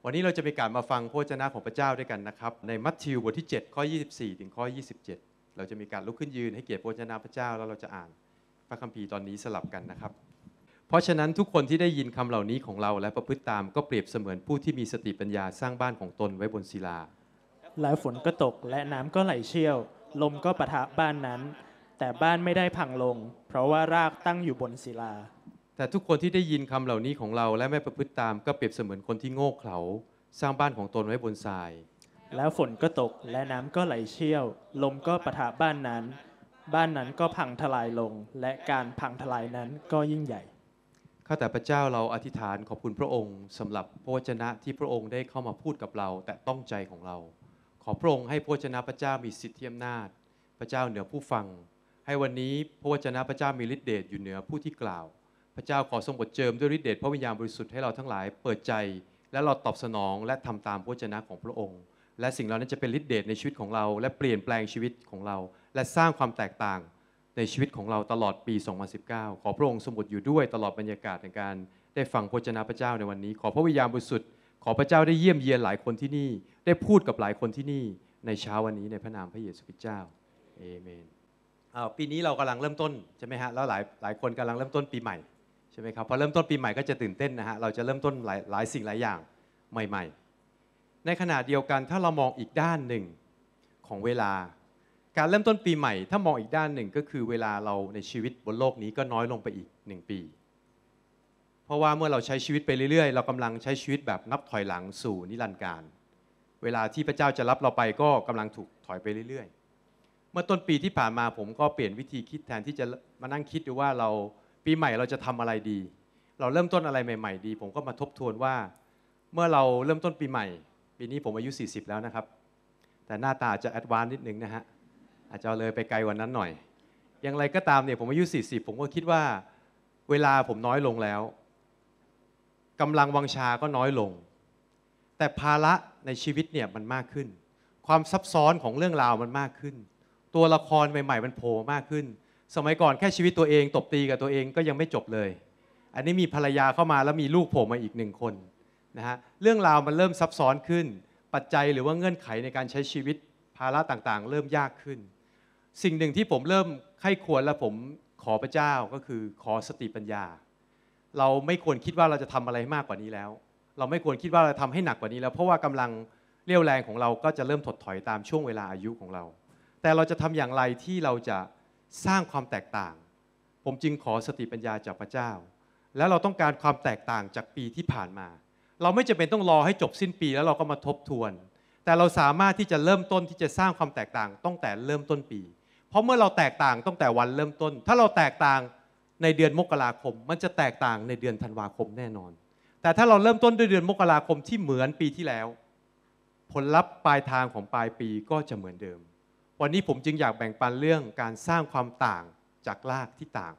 วันนี้เราจะมีการมาฟังพระวจนะของพระเจ้าด้วยกันนะครับในมัทธิวบทที่7ข้อ24ถึงข้อ27เราจะมีการลุกขึ้นยืนให้เกียรติพระวจนะพระเจ้าแล้วเราจะอ่านพระคัมภีร์ตอนนี้สลับกันนะครับเพราะฉะนั้นทุกคนที่ได้ยินคำเหล่านี้ของเราและประพฤติตามก็เปรียบเสมือนผู้ที่มีสติปัญญาสร้างบ้านของตนไว้บนศิลาแล้วฝนก็ตกและน้ำก็ไหลเชี่ยวลมก็ปะทะบ้านนั้นแต่บ้านไม่ได้พังลงเพราะว่ารากตั้งอยู่บนศิลาแต่ทุกคนที่ได้ยินคำเหล่านี้ของเราและไม่ประพฤติตามก็เปรียบเสมือนคนที่โง่เขลาสร้างบ้านของตนไว้บนทรายแล้วฝนก็ตกและน้ำก็ไหลเชี่ยวลมก็ปะทะบ้านนั้นบ้านนั้นก็พังทลายลงและการพังทลายนั้นก็ยิ่งใหญ่ข้าแต่พระเจ้าเราอธิษฐานขอบคุณพระองค์สำหรับพระวจนะที่พระองค์ได้เข้ามาพูดกับเราแต่ต้องใจของเราขอพระองค์ให้พระวจนะพระเจ้ามีสิทธิอำนาจพระเจ้าเหนือผู้ฟังให้วันนี้พระวจนะพระเจ้ามีฤทธิ์เดชอยู่เหนือผู้ที่กล่าวพระเจ้าขอทรงบดเจิมด้วยฤทธิ์เดชพระวิญญาณบริสุทธิ์ให้เราทั้งหลายเปิดใจและเราตอบสนองและทำตามพระวจนะของพระองค์และสิ่งเหล่านั้นจะเป็นฤทธิ์เดชในชีวิตของเราและเปลี่ยนแปลงชีวิตของเราและสร้างความแตกต่างในชีวิตของเราตลอดปี 2019 ขอพระองค์ทรงบดอยู่ด้วยตลอดบรรยากาศในการได้ฟังพระวจนะพระเจ้าในวันนี้ขอพระวิญญาณบริสุทธิ์ขอพระเจ้าได้เยี่ยมเยียนหลายคนที่นี่ได้พูดกับหลายคนที่นี่ในเช้าวันนี้ในพระนามพระเยซูคริสต์เจ้าเอเมนปีนี้เรากำลังเริ่มต้นใช่ไหมฮะแล้วหลายคนกำลังเริ่มต้นปีใหม่ใช่ไหมครับพอเริ่มต้นปีใหม่ก็จะตื่นเต้นนะฮะเราจะเริ่มต้นหลายสิ่งหลายอย่างใหม่ๆในขณะเดียวกันถ้าเรามองอีกด้านหนึ่งของเวลาการเริ่มต้นปีใหม่ถ้ามองอีกด้านหนึ่งก็คือเวลาเราในชีวิตบนโลกนี้ก็น้อยลงไปอีก1 ปีเพราะว่าเมื่อเราใช้ชีวิตไปเรื่อยๆเรากำลังใช้ชีวิตแบบนับถอยหลังสู่นิรันดร์กาลเวลาที่พระเจ้าจะรับเราไปก็กำลังถูกถอยไปเรื่อยๆเมื่อต้นปีที่ผ่านมาผมก็เปลี่ยนวิธีคิดแทนที่จะมานั่งคิดดูว่าเราปีใหม่เราจะทำอะไรดีเราเริ่มต้นอะไรใหม่ๆดีผมก็มาทบทวนว่าเมื่อเราเริ่มต้นปีใหม่ปีนี้ผมอายุ40แล้วนะครับแต่หน้าตาจะแอดวานซ์นิดนึงนะฮะอาจจะเลยไปไกลกว่านั้นหน่อยอย่างไรก็ตามเนี่ยผมอายุ40ผมก็คิดว่าเวลาผมน้อยลงแล้วกำลังวังชาก็น้อยลงแต่ภาระในชีวิตเนี่ยมันมากขึ้นความซับซ้อนของเรื่องราวมันมากขึ้นตัวละครใหม่ๆมันโผล่มากขึ้นสมัยก่อนแค่ชีวิตตัวเองตบตีกับตัวเองก็ยังไม่จบเลยอันนี้มีภรรยาเข้ามาแล้วมีลูกโผล่มาอีก1 คนนะฮะเรื่องราวมันเริ่มซับซ้อนขึ้นปัจจัยหรือว่าเงื่อนไขในการใช้ชีวิตภาระต่างๆเริ่มยากขึ้นสิ่งหนึ่งที่ผมเริ่มใคร่ครวญและผมขอพระเจ้าก็คือขอสติปัญญาเราไม่ควรคิดว่าเราจะทำอะไรมากกว่านี้แล้วเราไม่ควรคิดว่าเราทำให้หนักกว่านี้แล้วเพราะว่ากำลังเรี่ยวแรงของเราก็จะเริ่มถดถอยตามช่วงเวลาอายุของเราแต่เราจะทำอย่างไรที่เราจะสร้างความแตกต่างผมจึงขอสติปัญญาจากพระเจ้าและเราต้องการความแตกต่างจากปีที่ผ่านมาเราไม่จำเป็นต้องรอให้จบสิ้นปีแล้วเราก็มาทบทวนแต่เราสามารถที่จะเริ่มต้นที่จะสร้างความแตกต่างตั้งแต่เริ่มต้นปีเพราะเมื่อเราแตกต่างตั้งแต่วันเริ่มต้นถ้าเราแตกต่างในเดือนมกราคมมันจะแตกต่างในเดือนธันวาคมแน่นอนแต่ถ้าเราเริ่มต้นด้วยเดือนมกราคมที่เหมือนปีที่แล้วผลลัพธ์ปลายทางของปลายปีก็จะเหมือนเดิมวันนี้ผมจึงอยากแบ่งปันเรื่องการสร้างความต่างจากรากที่ต่าง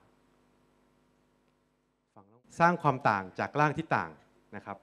สร้างความต่างจากรากที่ต่างนะครับ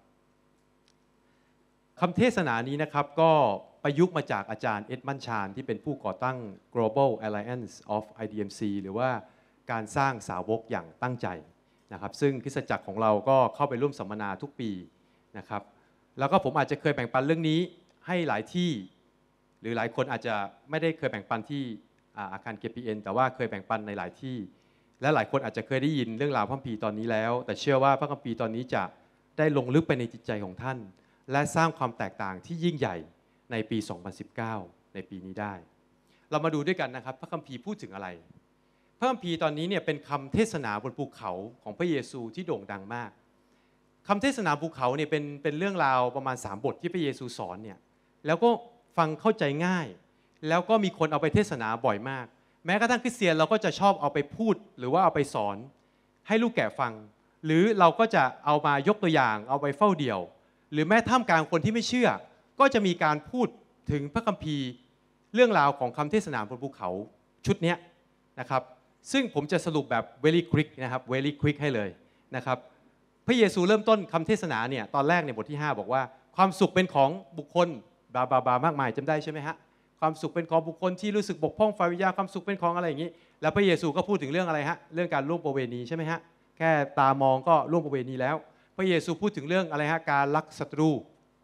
คำเทศนานี้นะครับก็ประยุกต์มาจากอาจารย์เอ็ดมันชานที่เป็นผู้ก่อตั้ง Global Alliance of IDMC หรือว่าการสร้างสาวกอย่างตั้งใจนะครับซึ่งคริสตจักรของเราก็เข้าไปร่วมสัมมนาทุกปีนะครับแล้วก็ผมอาจจะเคยแบ่งปันเรื่องนี้ให้หลายที่หรือหลายคนอาจจะไม่ได้เคยแบ่งปันที่อาคาร KPN แต่ว่าเคยแบ่งปันในหลายที่และหลายคนอาจจะเคยได้ยินเรื่องราวพระคัมภีร์ตอนนี้แล้วแต่เชื่อว่าพระคัมภีร์ตอนนี้จะได้ลงลึกไปในจิตใจของท่านและสร้างความแตกต่างที่ยิ่งใหญ่ในปี 2019 ในปีนี้ได้เรามาดูด้วยกันนะครับพระคัมภีร์พูดถึงอะไรพระคัมภีร์ตอนนี้เนี่ยเป็นคำเทศนาบนภูเขาของพระเยซูที่โด่งดังมากคำเทศนาภูเขาเนี่ยเป็นเรื่องราวประมาณ3 บทที่พระเยซูสอนเนี่ยแล้วก็ฟังเข้าใจง่ายแล้วก็มีคนเอาไปเทศนาบ่อยมากแม้กระทั่งคริสเตียนเราก็จะชอบเอาไปพูดหรือว่าเอาไปสอนให้ลูกแก่ฟังหรือเราก็จะเอามายกตัวอย่างเอาไปเฝ้าเดี่ยวหรือแม้ท่ามกลางคนที่ไม่เชื่อก็จะมีการพูดถึงพระคัมภีร์เรื่องราวของคำเทศนาบนภูเขาชุดนี้นะครับซึ่งผมจะสรุปแบบ very quick นะครับ very quick ให้เลยนะครับพระเยซูเริ่มต้นคำเทศนาเนี่ยตอนแรกในบทที่5บอกว่าความสุขเป็นของบุคคลบามากมายจำได้ใช่ไหมฮะความสุขเป็นของบุคคลที่รู้สึกบกพร่องฝ่ายวิญญาณความสุขเป็นของอะไรอย่างนี้แล้วพระเยซูก็พูดถึงเรื่องอะไรฮะเรื่องการล่วงประเวณีใช่ไหมฮะแค่ตามองก็ล่วงประเวณีแล้วพระเยซูพูดถึงเรื่องอะไรฮะการรักศัตรู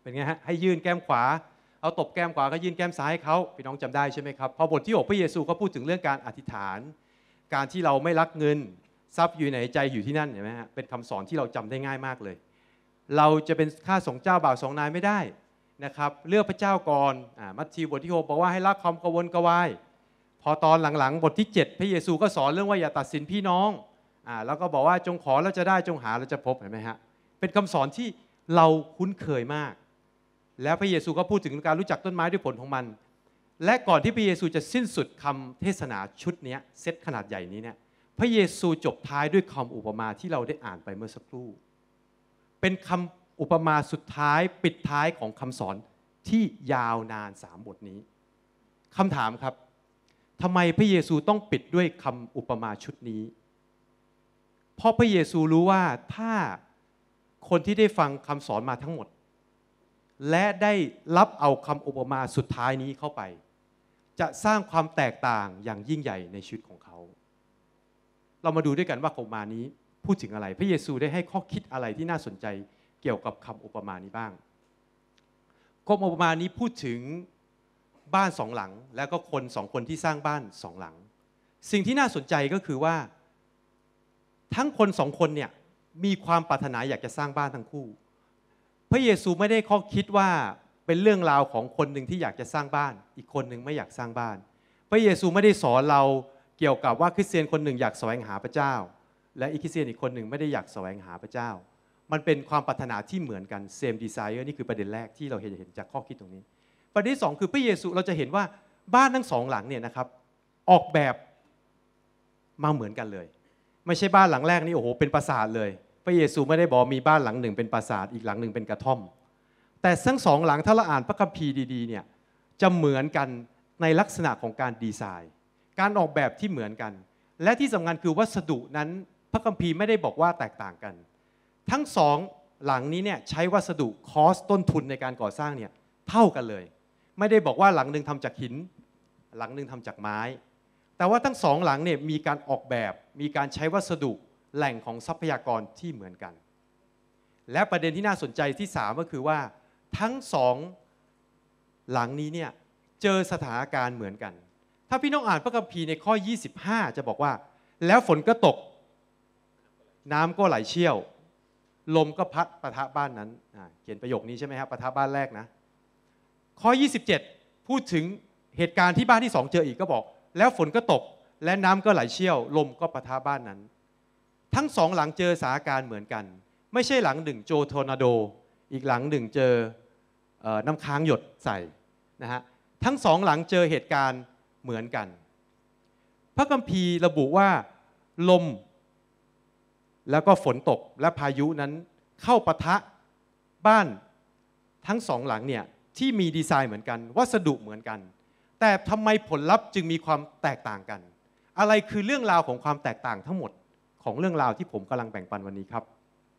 เป็นไงฮะให้ยื่นแก้มขวาเอาตบแก้มขวาก็ยื่นแก้มซ้ายให้เขาพี่น้องจำได้ใช่ไหมครับพอบทที่6พระเยซูก็พูดถึงเรื่องการอธิษฐานการที่เราไม่รักเงินทรัพย์อยู่ไหนใจอยู่ที่นั่นเห็นไหมฮะเป็นคำสอนที่เราจำได้ง่ายมากเลยเราจะเป็นข้าสงฆ์เจ้าบ่าวสองนายไม่ได้นะครับเลือกพระเจ้าก่อนมัทธิวบทที่6บอกว่าให้ละความกระวนกระวายพอตอนหลังๆบทที่7พระเยซูก็สอนเรื่องว่าอย่าตัดสินพี่น้องแล้วก็บอกว่าจงขอแล้วจะได้จงหาแล้วจะพบเห็นไหมฮะเป็นคำสอนที่เราคุ้นเคยมากแล้วพระเยซูก็พูดถึงการรู้จักต้นไม้ด้วยผลของมันและก่อนที่พระเยซูจะสิ้นสุดคำเทศนาชุดนี้เซตขนาดใหญ่นี้เนี่ยพระเยซูจบท้ายด้วยคำอุปมาที่เราได้อ่านไปเมื่อสักครู่เป็นคำอุปมาสุดท้ายปิดท้ายของคำสอนที่ยาวนาน3 บทนี้คำถามครับทำไมพระเยซูต้องปิดด้วยคำอุปมาชุดนี้เพราะพระเยซูรู้ว่าถ้าคนที่ได้ฟังคำสอนมาทั้งหมดและได้รับเอาคำอุปมาสุดท้ายนี้เข้าไปจะสร้างความแตกต่างอย่างยิ่งใหญ่ในชีวิตของเขาเรามาดูด้วยกันว่าคำอุปมานี้พูดถึงอะไรพระเยซูได้ให้ข้อคิดอะไรที่น่าสนใจเกี่ยวกับคำอุปมานี้บ้างคำอุปมานี้พูดถึงบ้าน2 หลังแล้วก็คน2 คนที่สร้างบ้าน2 หลังสิ่งที่น่าสนใจก็คือว่าทั้งคน2 คนเนี่ยมีความปรารถนาอยากจะสร้างบ้านทั้งคู่พระเยซูไม่ได้ข้อคิดว่าเป็นเรื่องราวของคนหนึ่งที่อยากจะสร้างบ้านอีกคนหนึ่งไม่อยากสร้างบ้านพระเยซูไม่ได้สอนเราเกี่ยวกับว่าคริสเตียนคนหนึ่งอยากแสวงหาพระเจ้าและอีกคริสเตียนอีกคนหนึ่งไม่ได้อยากแสวงหาพระเจ้ามันเป็นความปรารถนาที่เหมือนกัน same desire นี่คือประเด็นแรกที่เราเห็นจากข้อคิดตรงนี้ประเด็นที่2คือพระเยซูเราจะเห็นว่าบ้านทั้ง2 หลังเนี่ยนะครับออกแบบมาเหมือนกันเลยไม่ใช่บ้านหลังแรกนี่โอ้โหเป็นปราสาทเลยพระเยซูไม่ได้บอกมีบ้านหลังหนึ่งเป็นปราสาทอีกหลังหนึ่งเป็นกระท่อมแต่ทั้ง2 หลังถ้าเราอ่านพระคัมภีร์ดีๆเนี่ยจะเหมือนกันในลักษณะของการดีไซน์การออกแบบที่เหมือนกันและที่สำคัญคือวัสดุนั้นพระคัมภีร์ไม่ได้บอกว่าแตกต่างกันทั้ง2 หลังนี้เนี่ยใช้วัสดุคอสต้นทุนในการก่อสร้างเนี่ยเท่ากันเลยไม่ได้บอกว่าหลังหนึ่งทำจากหินหลังหนึ่งทำจากไม้แต่ว่าทั้ง2 หลังเนี่ยมีการออกแบบมีการใช้วัสดุแหล่งของทรัพยากรที่เหมือนกันและประเด็นที่น่าสนใจที่3ก็คือว่าทั้ง2 หลังนี้เนี่ยเจอสถานการณ์เหมือนกันถ้าพี่น้องอ่านพระคัมภีร์ในข้อ25จะบอกว่าแล้วฝนก็ตกน้ำก็ไหลเชี่ยวลมก็พัดปะทะบ้านนั้นเขียนประโยคนี้ใช่ไหมครับปะทะบ้านแรกนะข้อ27พูดถึงเหตุการณ์ที่บ้านที่2เจออีกก็บอกแล้วฝนก็ตกและน้ำก็ไหลเชี่ยวลมก็ปะทะบ้านนั้นทั้ง2 หลังเจอสถานการณ์เหมือนกันไม่ใช่หลังหนึ่งโจทอร์นาโดอีกหลังหนึ่งเจอน้ำค้างหยดใส่นะฮะทั้ง2 หลังเจอเหตุการณ์เหมือนกันพระคัมภีร์ระบุว่าลมแล้วก็ฝนตกและพายุนั้นเข้าปะทะบ้านทั้ง2 หลังเนี่ยที่มีดีไซน์เหมือนกันวัสดุเหมือนกันแต่ทำไมผลลัพธ์จึงมีความแตกต่างกันอะไรคือเรื่องราวของความแตกต่างทั้งหมดของเรื่องราวที่ผมกำลังแบ่งปันวันนี้ครับ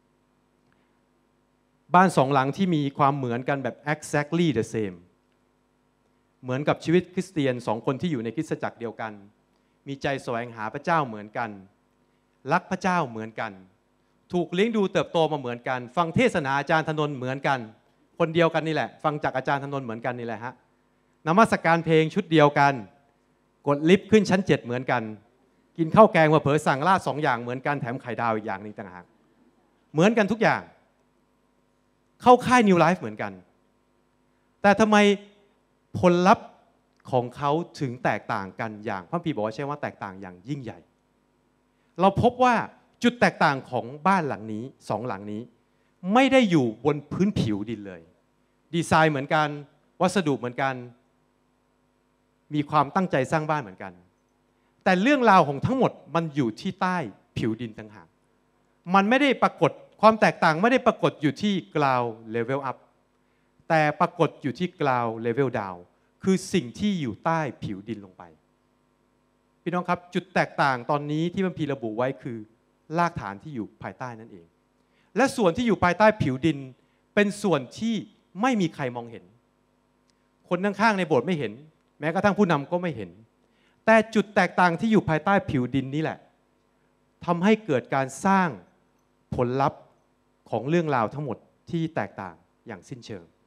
บ้าน2 หลังที่มีความเหมือนกันแบบ exactly the same เหมือนกับชีวิตคริสเตียน2 คนที่อยู่ในคริสตจักรเดียวกันมีใจแสวงหาพระเจ้าเหมือนกันรักพระเจ้าเหมือนกันถูกเลี้ยงดูเติบโตมาเหมือนกันฟังเทศนาอาจารย์ธนนท์เหมือนกันคนเดียวกันนี่แหละฟังจากอาจารย์ธนนท์เหมือนกันนี่แหละฮะนมัสการเพลงชุดเดียวกันกดลิฟต์ขึ้นชั้น7เหมือนกันกินข้าวแกงมาเผลอสั่งราด2 อย่างเหมือนกันแถมไข่ดาวอีกอย่างนึงต่างหากเหมือนกันทุกอย่างเข้าค่าย New Life เหมือนกันแต่ทำไมผลลัพธ์ของเขาถึงแตกต่างกันอย่างพระคัมภีร์บอกว่าใช่ว่าแตกต่างอย่างยิ่งใหญ่เราพบว่าจุดแตกต่างของบ้านหลังนี้2 หลังนี้ไม่ได้อยู่บนพื้นผิวดินเลยดีไซน์เหมือนกันวัสดุเหมือนกันมีความตั้งใจสร้างบ้านเหมือนกันแต่เรื่องราวของทั้งหมดมันอยู่ที่ใต้ผิวดินต่างหากมันไม่ได้ปรากฏความแตกต่างไม่ได้ปรากฏอยู่ที่ ground level up แต่ปรากฏอยู่ที่ ground level down คือสิ่งที่อยู่ใต้ผิวดินลงไปพี่น้องครับจุดแตกต่างตอนนี้ที่พระคัมภีร์ระบุไว้คือรากฐานที่อยู่ภายใต้นั่นเองและส่วนที่อยู่ภายใต้ผิวดินเป็นส่วนที่ไม่มีใครมองเห็นคนข้างๆในโบสถ์ไม่เห็นแม้กระทั่งผู้นำก็ไม่เห็นแต่จุดแตกต่างที่อยู่ภายใต้ผิวดินนี่แหละทำให้เกิดการสร้างผลลัพธ์ของเรื่องราวทั้งหมดที่แตกต่างอย่างสิ้นเชิง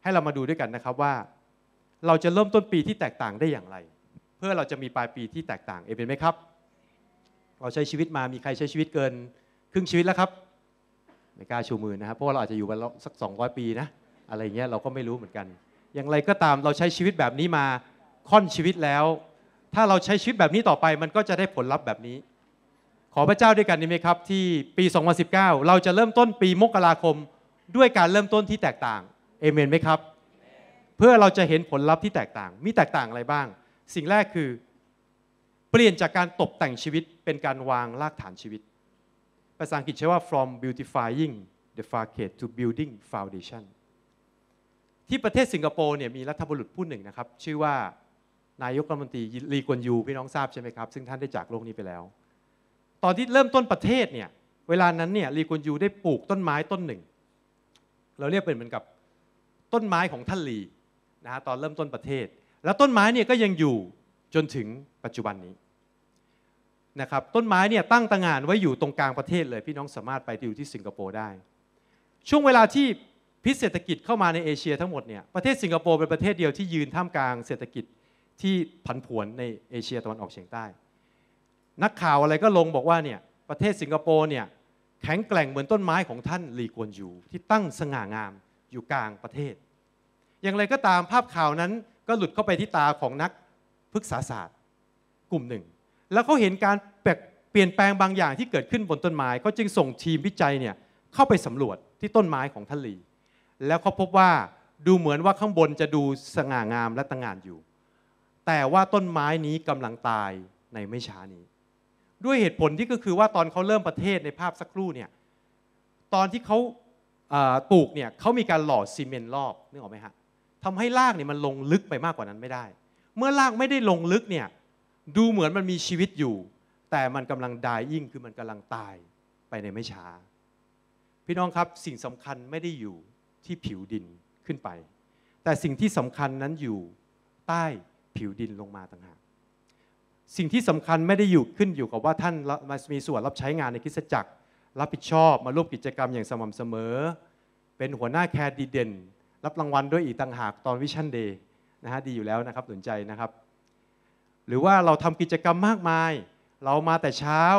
ให้เรามาดูด้วยกันนะครับว่าเราจะเริ่มต้นปีที่แตกต่างได้อย่างไรเพื่อเราจะมีปลายปีที่แตกต่างเป็นไหมครับเราใช้ชีวิตมามีใครใช้ชีวิตเกินครึ่งชีวิตแล้วครับไม่กล้าชูมือนะครับเพราะว่าเราอาจจะอยู่มาสัก200 ปีนะอะไรเงี้ยเราก็ไม่รู้เหมือนกันอย่างไรก็ตามเราใช้ชีวิตแบบนี้มาค่อนชีวิตแล้วถ้าเราใช้ชีวิตแบบนี้ต่อไปมันก็จะได้ผลลัพธ์แบบนี้ขอพระเจ้าด้วยกันดีไหมครับที่ปี 2019 เราจะเริ่มต้นปีมกราคมด้วยการเริ่มต้นที่แตกต่างเอเมนไหมครับเพื่อเราจะเห็นผลลัพธ์ที่แตกต่างมีแตกต่างอะไรบ้างสิ่งแรกคือเปลี่ยนจากการตกแต่งชีวิตเป็นการวางรากฐานชีวิตภาษาอังกฤษใช้ว่า from beautifying the facade to building foundation ที่ประเทศสิงคโปร์เนี่ยมีรัฐบุรุษผู้หนึ่งนะครับชื่อว่านายกรัฐมนตรีลีกวนยูพี่น้องทราบใช่ไหมครับซึ่งท่านได้จากโลกนี้ไปแล้วตอนที่เริ่มต้นประเทศเนี่ยเวลานั้นเนี่ยลีกวนยูได้ปลูกต้นไม้ต้นหนึ่งเราเรียกเป็นเหมือนกับต้นไม้ของท่านลีนะฮะตอนเริ่มต้นประเทศแล้วต้นไม้เนี่ยก็ยังอยู่จนถึงปัจจุบันนี้นะครับต้นไม้เนี่ยตั้งตระหง่านไว้อยู่ตรงกลางประเทศเลยพี่น้องสามารถไปดูที่สิงคโปร์ได้ช่วงเวลาที่พิษเศรษฐกิจเข้ามาในเอเชียทั้งหมดเนี่ยประเทศสิงคโปร์เป็นประเทศเดียวที่ยืนท่ามกลางเศรษฐกิจที่ผันผวนในเอเชียตะวันออกเฉียงใต้นักข่าวอะไรก็ลงบอกว่าเนี่ยประเทศสิงคโปร์เนี่ยแข็งแกร่งเหมือนต้นไม้ของท่านลีกวนยูที่ตั้งสง่างามอยู่กลางประเทศอย่างไรก็ตามภาพข่าวนั้นก็หลุดเข้าไปที่ตาของนักพฤกษศาสตร์กลุ่มหนึ่งแล้วเขาเห็นการเปลี่ยนแปลงบางอย่างที่เกิดขึ้นบนต้นไม้เขาจึงส่งทีมวิจัยเนี่ยเข้าไปสำรวจที่ต้นไม้ของท่านลีแล้วเขาพบว่าดูเหมือนว่าข้างบนจะดูสง่างามและตระหง่านอยู่แต่ว่าต้นไม้นี้กำลังตายในไม่ช้านี้ด้วยเหตุผลที่ก็คือว่าตอนเขาเริ่มประเทศในภาพสักครู่เนี่ยตอนที่เขาปลูกเนี่ยเขามีการหล่อซีเมนต์รอบนึกออกไหมฮะทำให้รากเนี่ยมันลงลึกไปมากกว่านั้นไม่ได้เมื่อรากไม่ได้ลงลึกเนี่ยดูเหมือนมันมีชีวิตอยู่แต่มันกำลัง dying คือมันกำลังตายไปในไม่ช้าพี่น้องครับสิ่งสำคัญไม่ได้อยู่ที่ผิวดินขึ้นไปแต่สิ่งที่สำคัญนั้นอยู่ใต้ผิวดินลงมาต่างหากสิ่งที่สำคัญไม่ได้ขึ้นอยู่กับว่าท่านมีส่วนรับใช้งานในคริสตจักรรับผิดชอบมาร่วมกิจกรรมอย่างสม่ำเสมอเป็นหัวหน้าแคร์ดีเด่นรับรางวัลด้วยอีกต่างหากตอนวิชั่นเดย์นะฮะดีอยู่แล้วนะครับสนใจนะครับหรือว่าเราทำกิจกรรมมากมายเรามาแต่เช้า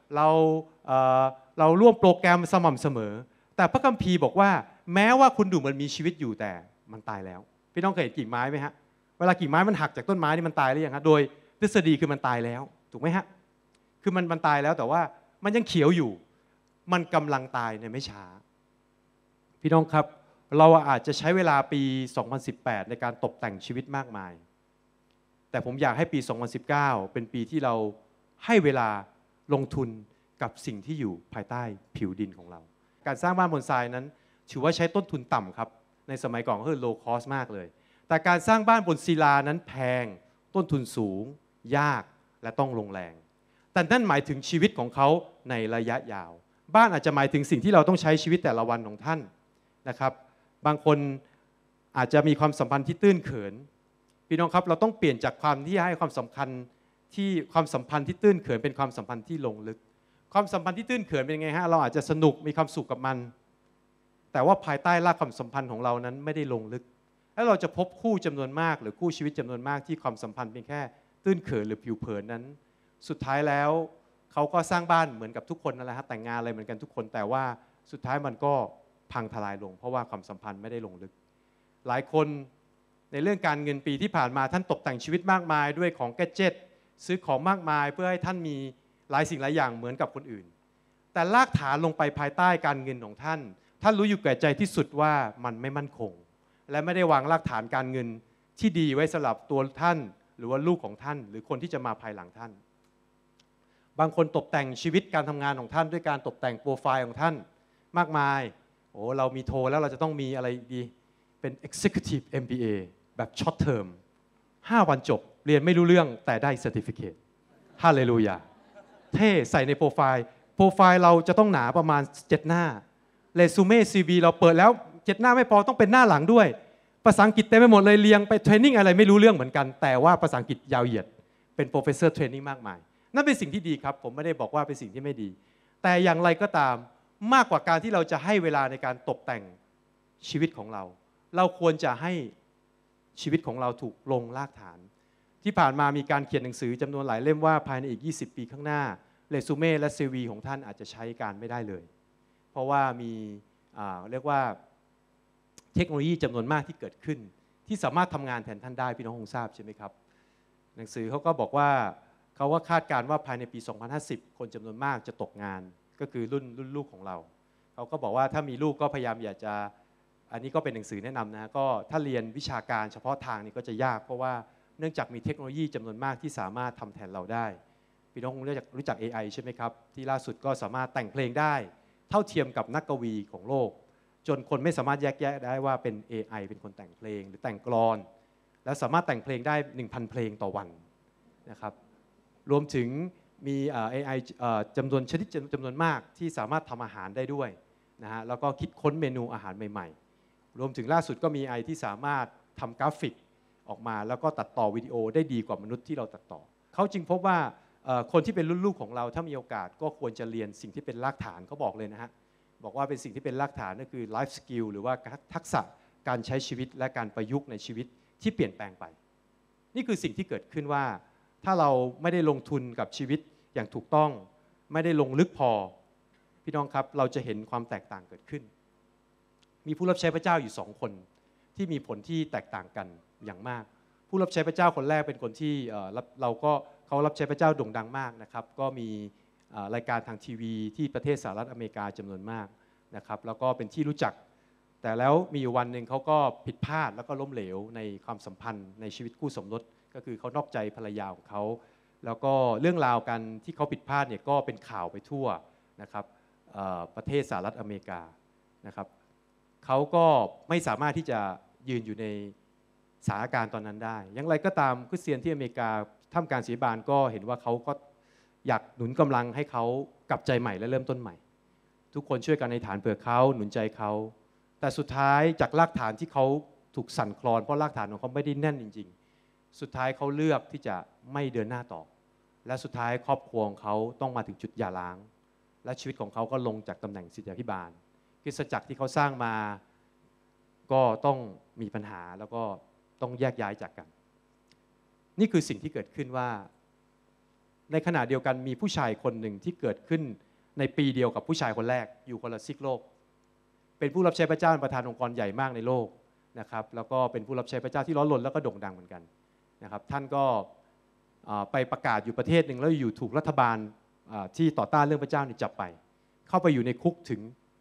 เราร่วมโปรแกรมสม่ำเสมอแต่พระคัมภีร์บอกว่าแม้ว่าคุณดูมันมีชีวิตอยู่แต่มันตายแล้วพี่น้องเคยเห็นกิ่งไม้ไหมฮะเวลากิ่งไม้มันหักจากต้นไม้นี่มันตายหรือยังฮะโดยทฤษฎีคือมันตายแล้วถูกไหมฮะคือมันตายแล้วแต่ว่ามันยังเขียวอยู่มันกำลังตายในไม่ช้าพี่น้องครับเราอาจจะใช้เวลาปี 2018 ในการตกแต่งชีวิตมากมายแต่ผมอยากให้ปี 2019 เป็นปีที่เราให้เวลาลงทุนกับสิ่งที่อยู่ภายใต้ผิวดินของเราการสร้างบ้านบนทรายนั้นถือว่าใช้ต้นทุนต่ำครับในสมัยก่อนก็คือ low cost มากเลยแต่การสร้างบ้านบนศิลานั้นแพงต้นทุนสูงยากและต้องลงแรงแต่นั่นหมายถึงชีวิตของเขาในระยะยาวบ้านอาจจะหมายถึงสิ่งที่เราต้องใช้ชีวิตแต่ละวันของท่านนะครับบางคนอาจจะมีความสัมพันธ์ที่ตื้นเขินพี่น้องครับเราต้องเปลี่ยนจากความที่ให้ความสำคัญที่ความสัมพันธ์ที่ตื้นเขินเป็นความสัมพันธ์ที่ลงลึกความสัมพันธ์ที่ตื้นเขินเป็นยังไงฮะเราอาจจะสนุกมีความสุขกับมันแต่ว่าภายใต้รากความสัมพันธ์ของเรานั้นไม่ได้ลงลึกแล้วเราจะพบคู่จำนวนมากหรือคู่ชีวิตจำนวนมากที่ความสัมพันธ์เป็นแค่ตื้นเขินหรือผิวเผินนั้นสุดท้ายแล้วเขาก็สร้างบ้านเหมือนกับทุกคนนั่นแหละฮะแต่งงานอะไรเหมือนกันทุกคนแต่ว่าสุดท้ายมันก็พังทลายลงเพราะว่าความสัมพันธ์ไม่ได้ลงลึกหลายคนในเรื่องการเงินปีที่ผ่านมาท่านตกแต่งชีวิตมากมายด้วยของแกดเจ็ตซื้อของมากมายเพื่อให้ท่านมีหลายสิ่งหลายอย่างเหมือนกับคนอื่นแต่รากฐานลงไปภายใต้การเงินของท่านรู้อยู่แก่ใจที่สุดว่ามันไม่มั่นคงและไม่ได้วางรากฐานการเงินที่ดีไว้สำหรับตัวท่านหรือว่าลูกของท่านหรือคนที่จะมาภายหลังท่านบางคนตกแต่งชีวิตการทำงานของท่านด้วยการตกแต่งโปรไฟล์ของท่านมากมายเรามีโทแล้วเราจะต้องมีอะไรดีเป็น Executive MBA แบบ Short Term 5 วันจบเรียนไม่รู้เรื่องแต่ได้ Certificate ฮาเลลูยาเท่ใส่ในโปรไฟล์เราจะต้องหนาประมาณ7 หน้าเรซูเม่ CV เราเปิดแล้ว7 หน้าไม่พอต้องเป็นหน้าหลังด้วยภาษาอังกฤษเต็มไปหมดเลยเรียงไปเทรนนิ่งอะไรไม่รู้เรื่องเหมือนกันแต่ว่าภาษาอังกฤษยาวเหยียดเป็นโปรเฟสเซอร์เทรนนิ่งมากมายนั่นเป็นสิ่งที่ดีครับผมไม่ได้บอกว่าเป็นสิ่งที่ไม่ดีแต่อย่างไรก็ตามมากกว่าการที่เราจะให้เวลาในการตกแต่งชีวิตของเราเราควรจะให้ชีวิตของเราถูกลงรากฐานที่ผ่านมามีการเขียนหนังสือจำนวนหลายเล่มว่าภายในอีก20 ปีข้างหน้าเรซูเม่และ CV ของท่านอาจจะใช้การไม่ได้เลยเพราะว่ามีเรียกว่าเทคโนโลยีจำนวนมากที่เกิดขึ้นที่สามารถทำงานแทนท่านได้พี่น้องคงทราบใช่ไหมครับหนังสือเขาก็บอกว่าเขาว่าคาดการณ์ว่าภายในปี 2050 คนจำนวนมากจะตกงานก็คือรุ่นลูกของเราเขาก็บอกว่าถ้ามีลูกก็พยายามอยากจะอันนี้ก็เป็นหนังสือแนะนำนะก็ถ้าเรียนวิชาการเฉพาะทางนี่ก็จะยากเพราะว่าเนื่องจากมีเทคโนโลยีจำนวนมากที่สามารถทำแทนเราได้พี่น้องคงรู้จัก AI ใช่ไหมครับที่ล่าสุดก็สามารถแต่งเพลงได้เท่าเทียมกับนักกวีของโลกจนคนไม่สามารถแยกแยะได้ว่าเป็น AI เป็นคนแต่งเพลงหรือแต่งกลอนและสามารถแต่งเพลงได้ 1,000 เพลงต่อวันนะครับรวมถึงมี AI จำนวนชนิดจำนวนมากที่สามารถทำอาหารได้ด้วยนะฮะแล้วก็คิดค้นเมนูอาหารใหม่ๆรวมถึงล่าสุดก็มี AI ที่สามารถทำกราฟิกออกมาแล้วก็ตัดต่อวิดีโอได้ดีกว่ามนุษย์ที่เราตัดต่อเขาจึงพบว่าคนที่เป็นรุ่นลูกของเราถ้ามีโอกาสก็ควรจะเรียนสิ่งที่เป็นรากฐานเขาบอกเลยนะฮะบอกว่าเป็นสิ่งที่เป็นรากฐานก็คือ life skill หรือว่าทักษะการใช้ชีวิตและการประยุกต์ในชีวิตที่เปลี่ยนแปลงไปนี่คือสิ่งที่เกิดขึ้นว่าถ้าเราไม่ได้ลงทุนกับชีวิตอย่างถูกต้องไม่ได้ลงลึกพอพี่น้องครับเราจะเห็นความแตกต่างเกิดขึ้นมีผู้รับใช้พระเจ้าอยู่2 คนที่มีผลที่แตกต่างกันอย่างมากผู้รับใช้พระเจ้าคนแรกเป็นคนที่เขารับใช้พระเจ้าโด่งดังมากนะครับก็มีรายการทางทีวีที่ประเทศสหรัฐอเมริกาจำนวนมากนะครับแล้วก็เป็นที่รู้จักแต่แล้วมีอยู่วันหนึ่งเขาก็ผิดพลาดแล้วก็ล้มเหลวในความสัมพันธ์ในชีวิตคู่สมรสก็คือเขานอกใจภรรยาของเขาแล้วก็เรื่องราวกันที่เขาผิดพลาดเนี่ยก็เป็นข่าวไปทั่วนะครับประเทศสหรัฐอเมริกานะครับเขาก็ไม่สามารถที่จะยืนอยู่ในสถานการณ์ตอนนั้นได้อย่างไรก็ตามคริสเตียนที่อเมริกาท่ามกลางศิริบาลก็เห็นว่าเขาก็อยากหนุนกำลังให้เขากลับใจใหม่และเริ่มต้นใหม่ทุกคนช่วยกันในฐานเผื่อเขาหนุนใจเขาแต่สุดท้ายจากรากฐานที่เขาถูกสั่นคลอนเพราะรากฐานของเขาไม่ได้แน่นจริงๆสุดท้ายเขาเลือกที่จะไม่เดินหน้าต่อและสุดท้ายครอบครัวของเขาต้องมาถึงจุดหย่าร้างและชีวิตของเขาก็ลงจากตำแหน่งศิษยาภิบาลคริสตจักรที่เขาสร้างมาก็ต้องมีปัญหาแล้วก็ต้องแยกย้ายจากกันนี่คือสิ่งที่เกิดขึ้นว่าในขณะเดียวกันมีผู้ชายคนหนึ่งที่เกิดขึ้นในปีเดียวกับผู้ชายคนแรกอยู่คนละซีกโลกเป็นผู้รับใช้พระเจ้าประธานองค์กรใหญ่มากในโลกนะครับแล้วก็เป็นผู้รับใช้พระเจ้าที่ร้อนรนแล้วก็โด่งดังเหมือนกันนะครับท่านก็ไปประกาศอยู่ประเทศหนึ่งแล้วอยู่ถูกรัฐบาลที่ต่อต้านเรื่องพระเจ้านี่จับไปเข้าไปอยู่ในคุกถึง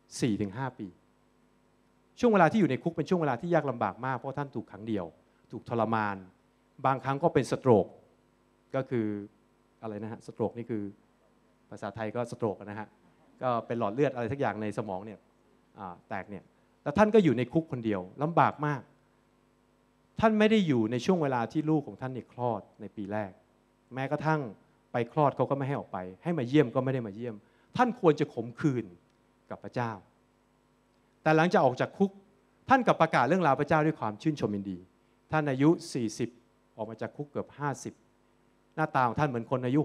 4-5 ปีช่วงเวลาที่อยู่ในคุกเป็นช่วงเวลาที่ยากลำบากมากเพราะท่านถูกขังเดี่ยวถูกทรมานบางครั้งก็เป็นสโตรกก็คืออะไรนะฮะสโตรกนี่คือภาษาไทยก็สโตรกนะฮะก็เป็นหลอดเลือดอะไรสักอย่างในสมองเนี่ยแตกเนี่ยแล้วท่านก็อยู่ในคุกคนเดียวลำบากมากท่านไม่ได้อยู่ในช่วงเวลาที่ลูกของท่านเนี่ยคลอดในปีแรกแม้กระทั่งไปคลอดเขาก็ไม่ให้ออกไปให้มาเยี่ยมก็ไม่ได้มาเยี่ยมท่านควรจะขมขื่นกับพระเจ้าแต่หลังจากออกจากคุกท่านกลับประกาศเรื่องราวพระเจ้าด้วยความชื่นชมยินดีท่านอายุ40ออกมาจากคุกเกือบ50หน้าตาของท่านเหมือนคนอายุ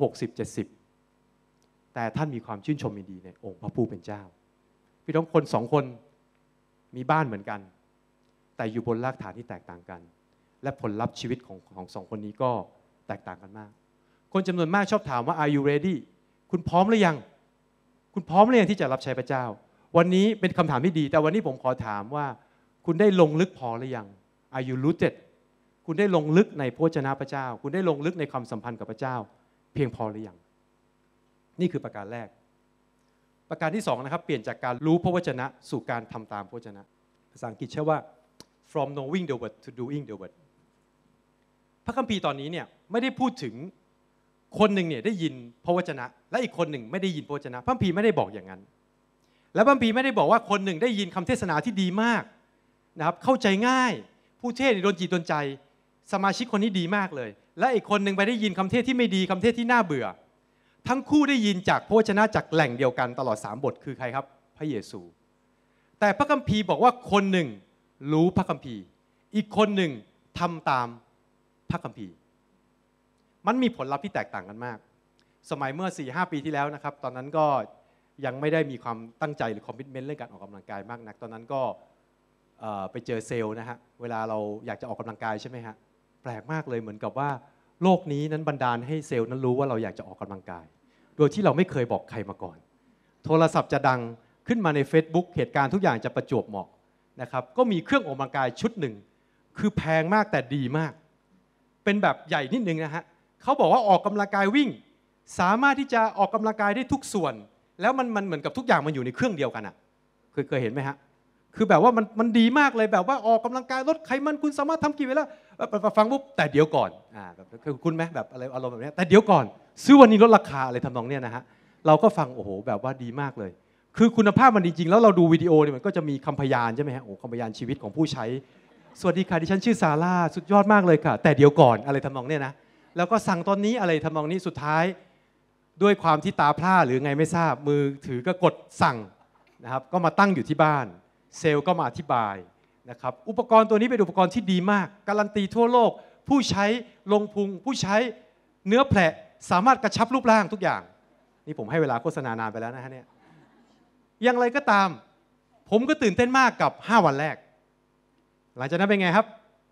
60-70แต่ท่านมีความชื่นชมยินดีในองค์พระผู้เป็นเจ้าพี่น้องคน2 คนมีบ้านเหมือนกันแต่อยู่บนรากฐานที่แตกต่างกันและผลลัพธ์ชีวิตของ2 คนนี้ก็แตกต่างกันมากคนจำนวนมากชอบถามว่า Are you ready คุณพร้อมหรือยังคุณพร้อมหรือยังที่จะรับใช้พระเจ้าวันนี้เป็นคำถามที่ดีแต่วันนี้ผมขอถามว่าคุณได้ลงลึกพอหรือยัง Are you rooted คุณได้ลงลึกในพระวจนะพระเจ้าคุณได้ลงลึกในความสัมพันธ์กับพระเจ้าเพียงพอหรือยังนี่คือประการแรกประการที่2นะครับเปลี่ยนจากการรู้พระวจนะสู่การทำตามพระวจนะภาษาอังกฤษใช้ว่า from knowing the word to doing the word พระคัมภีร์ตอนนี้เนี่ยไม่ได้พูดถึงคนหนึ่งเนี่ยได้ยินพระวจนะและอีกคนหนึ่งไม่ได้ยินพระวจนะพระคัมภีร์ไม่ได้บอกอย่างนั้นและพระคัมภีร์ไม่ได้บอกว่าคนหนึ่งได้ยินคำเทศนาที่ดีมากนะครับเข้าใจง่ายผู้เทศโดนจิตโดนใจสมาชิกคนนี้ดีมากเลยและอีกคนหนึ่งไปได้ยินคำเทศที่ไม่ดีคำเทศที่น่าเบื่อทั้งคู่ได้ยินจากพระวจนะจากแหล่งเดียวกันตลอด3 บทคือใครครับพระเยซูแต่พระคัมภีร์บอกว่าคนหนึ่งรู้พระคัมภีร์อีกคนหนึ่งทำตามพระคัมภีร์มันมีผลลัพธ์ที่แตกต่างกันมากสมัยเมื่อ 4-5 ปีที่แล้วนะครับตอนนั้นก็ยังไม่ได้มีความตั้งใจหรือคอมมิตเมนต์เรื่องการออกกำลังกายมากนักตอนนั้นก็ไปเจอเซลล์นะฮะเวลาเราอยากจะออกกำลังกายใช่ไหมฮะแปลกมากเลยเหมือนกับว่าโลกนี้นั้นบันดาลให้เซลล์นั้นรู้ว่าเราอยากจะออกกำลังกายโดยที่เราไม่เคยบอกใครมาก่อนโทรศัพท์จะดังขึ้นมาใน Facebook เหตุการณ์ทุกอย่างจะประจวบเหมาะนะครับก็มีเครื่องออกกำลังกายชุดหนึ่งคือแพงมากแต่ดีมากเป็นแบบใหญ่นิดนึงนะฮะเขาบอกว่าออกกำลังกายวิ่งสามารถที่จะออกกำลังกายได้ทุกส่วนแล้วมันเหมือนกับทุกอย่างมันอยู่ในเครื่องเดียวกันอ่ะเคยเห็นไหมฮะคือแบบว่ามันดีมากเลยแบบว่าออกกำลังกายลดไขมันคุณสามารถทำกี่เวลาฟังปุ๊บแต่เดี๋ยวก่อนแบบคุณไหมแบบอะไรอารมณ์แบบนี้แต่เดี๋ยวก่อนซื้อวันนี้ลดราคาอะไรทำนองเนี้ยนะฮะเราก็ฟังโอ้โหแบบว่าดีมากเลยคือคุณภาพมันจริงๆแล้วเราดูวิดีโอเนี่ยมันก็จะมีคำพยานใช่ไหมฮะโอ้คำพยานชีวิตของผู้ใช้สวัสดีค่ะดิฉันชื่อซาร่าสุดยอดมากเลยค่ะแต่เดี๋ยวก่อนอะไรทำนองเนี้ยนะแล้วก็สั่งตอนนี้อะไรทำนองนี้สุดท้ายด้วยความที่ตาพร่าหรือไงไม่ทราบมือถือก็กดสั่งนะครับก็มาตั้งอยู่ที่บ้านเซลล์ก็มาอธิบายนะครับอุปกรณ์ตัวนี้เป็นอุปกรณ์ที่ดีมากการันตีทั่วโลกผู้ใช้ลงพุงผู้ใช้เนื้อแผลสามารถกระชับรูปร่างทุกอย่างนี่ผมให้เวลาโฆษณานานไปแล้วนะฮะเนี่ยอย่างไรก็ตามผมก็ตื่นเต้นมากกับ5วันแรกหลังจากนั้นเป็นไงครับ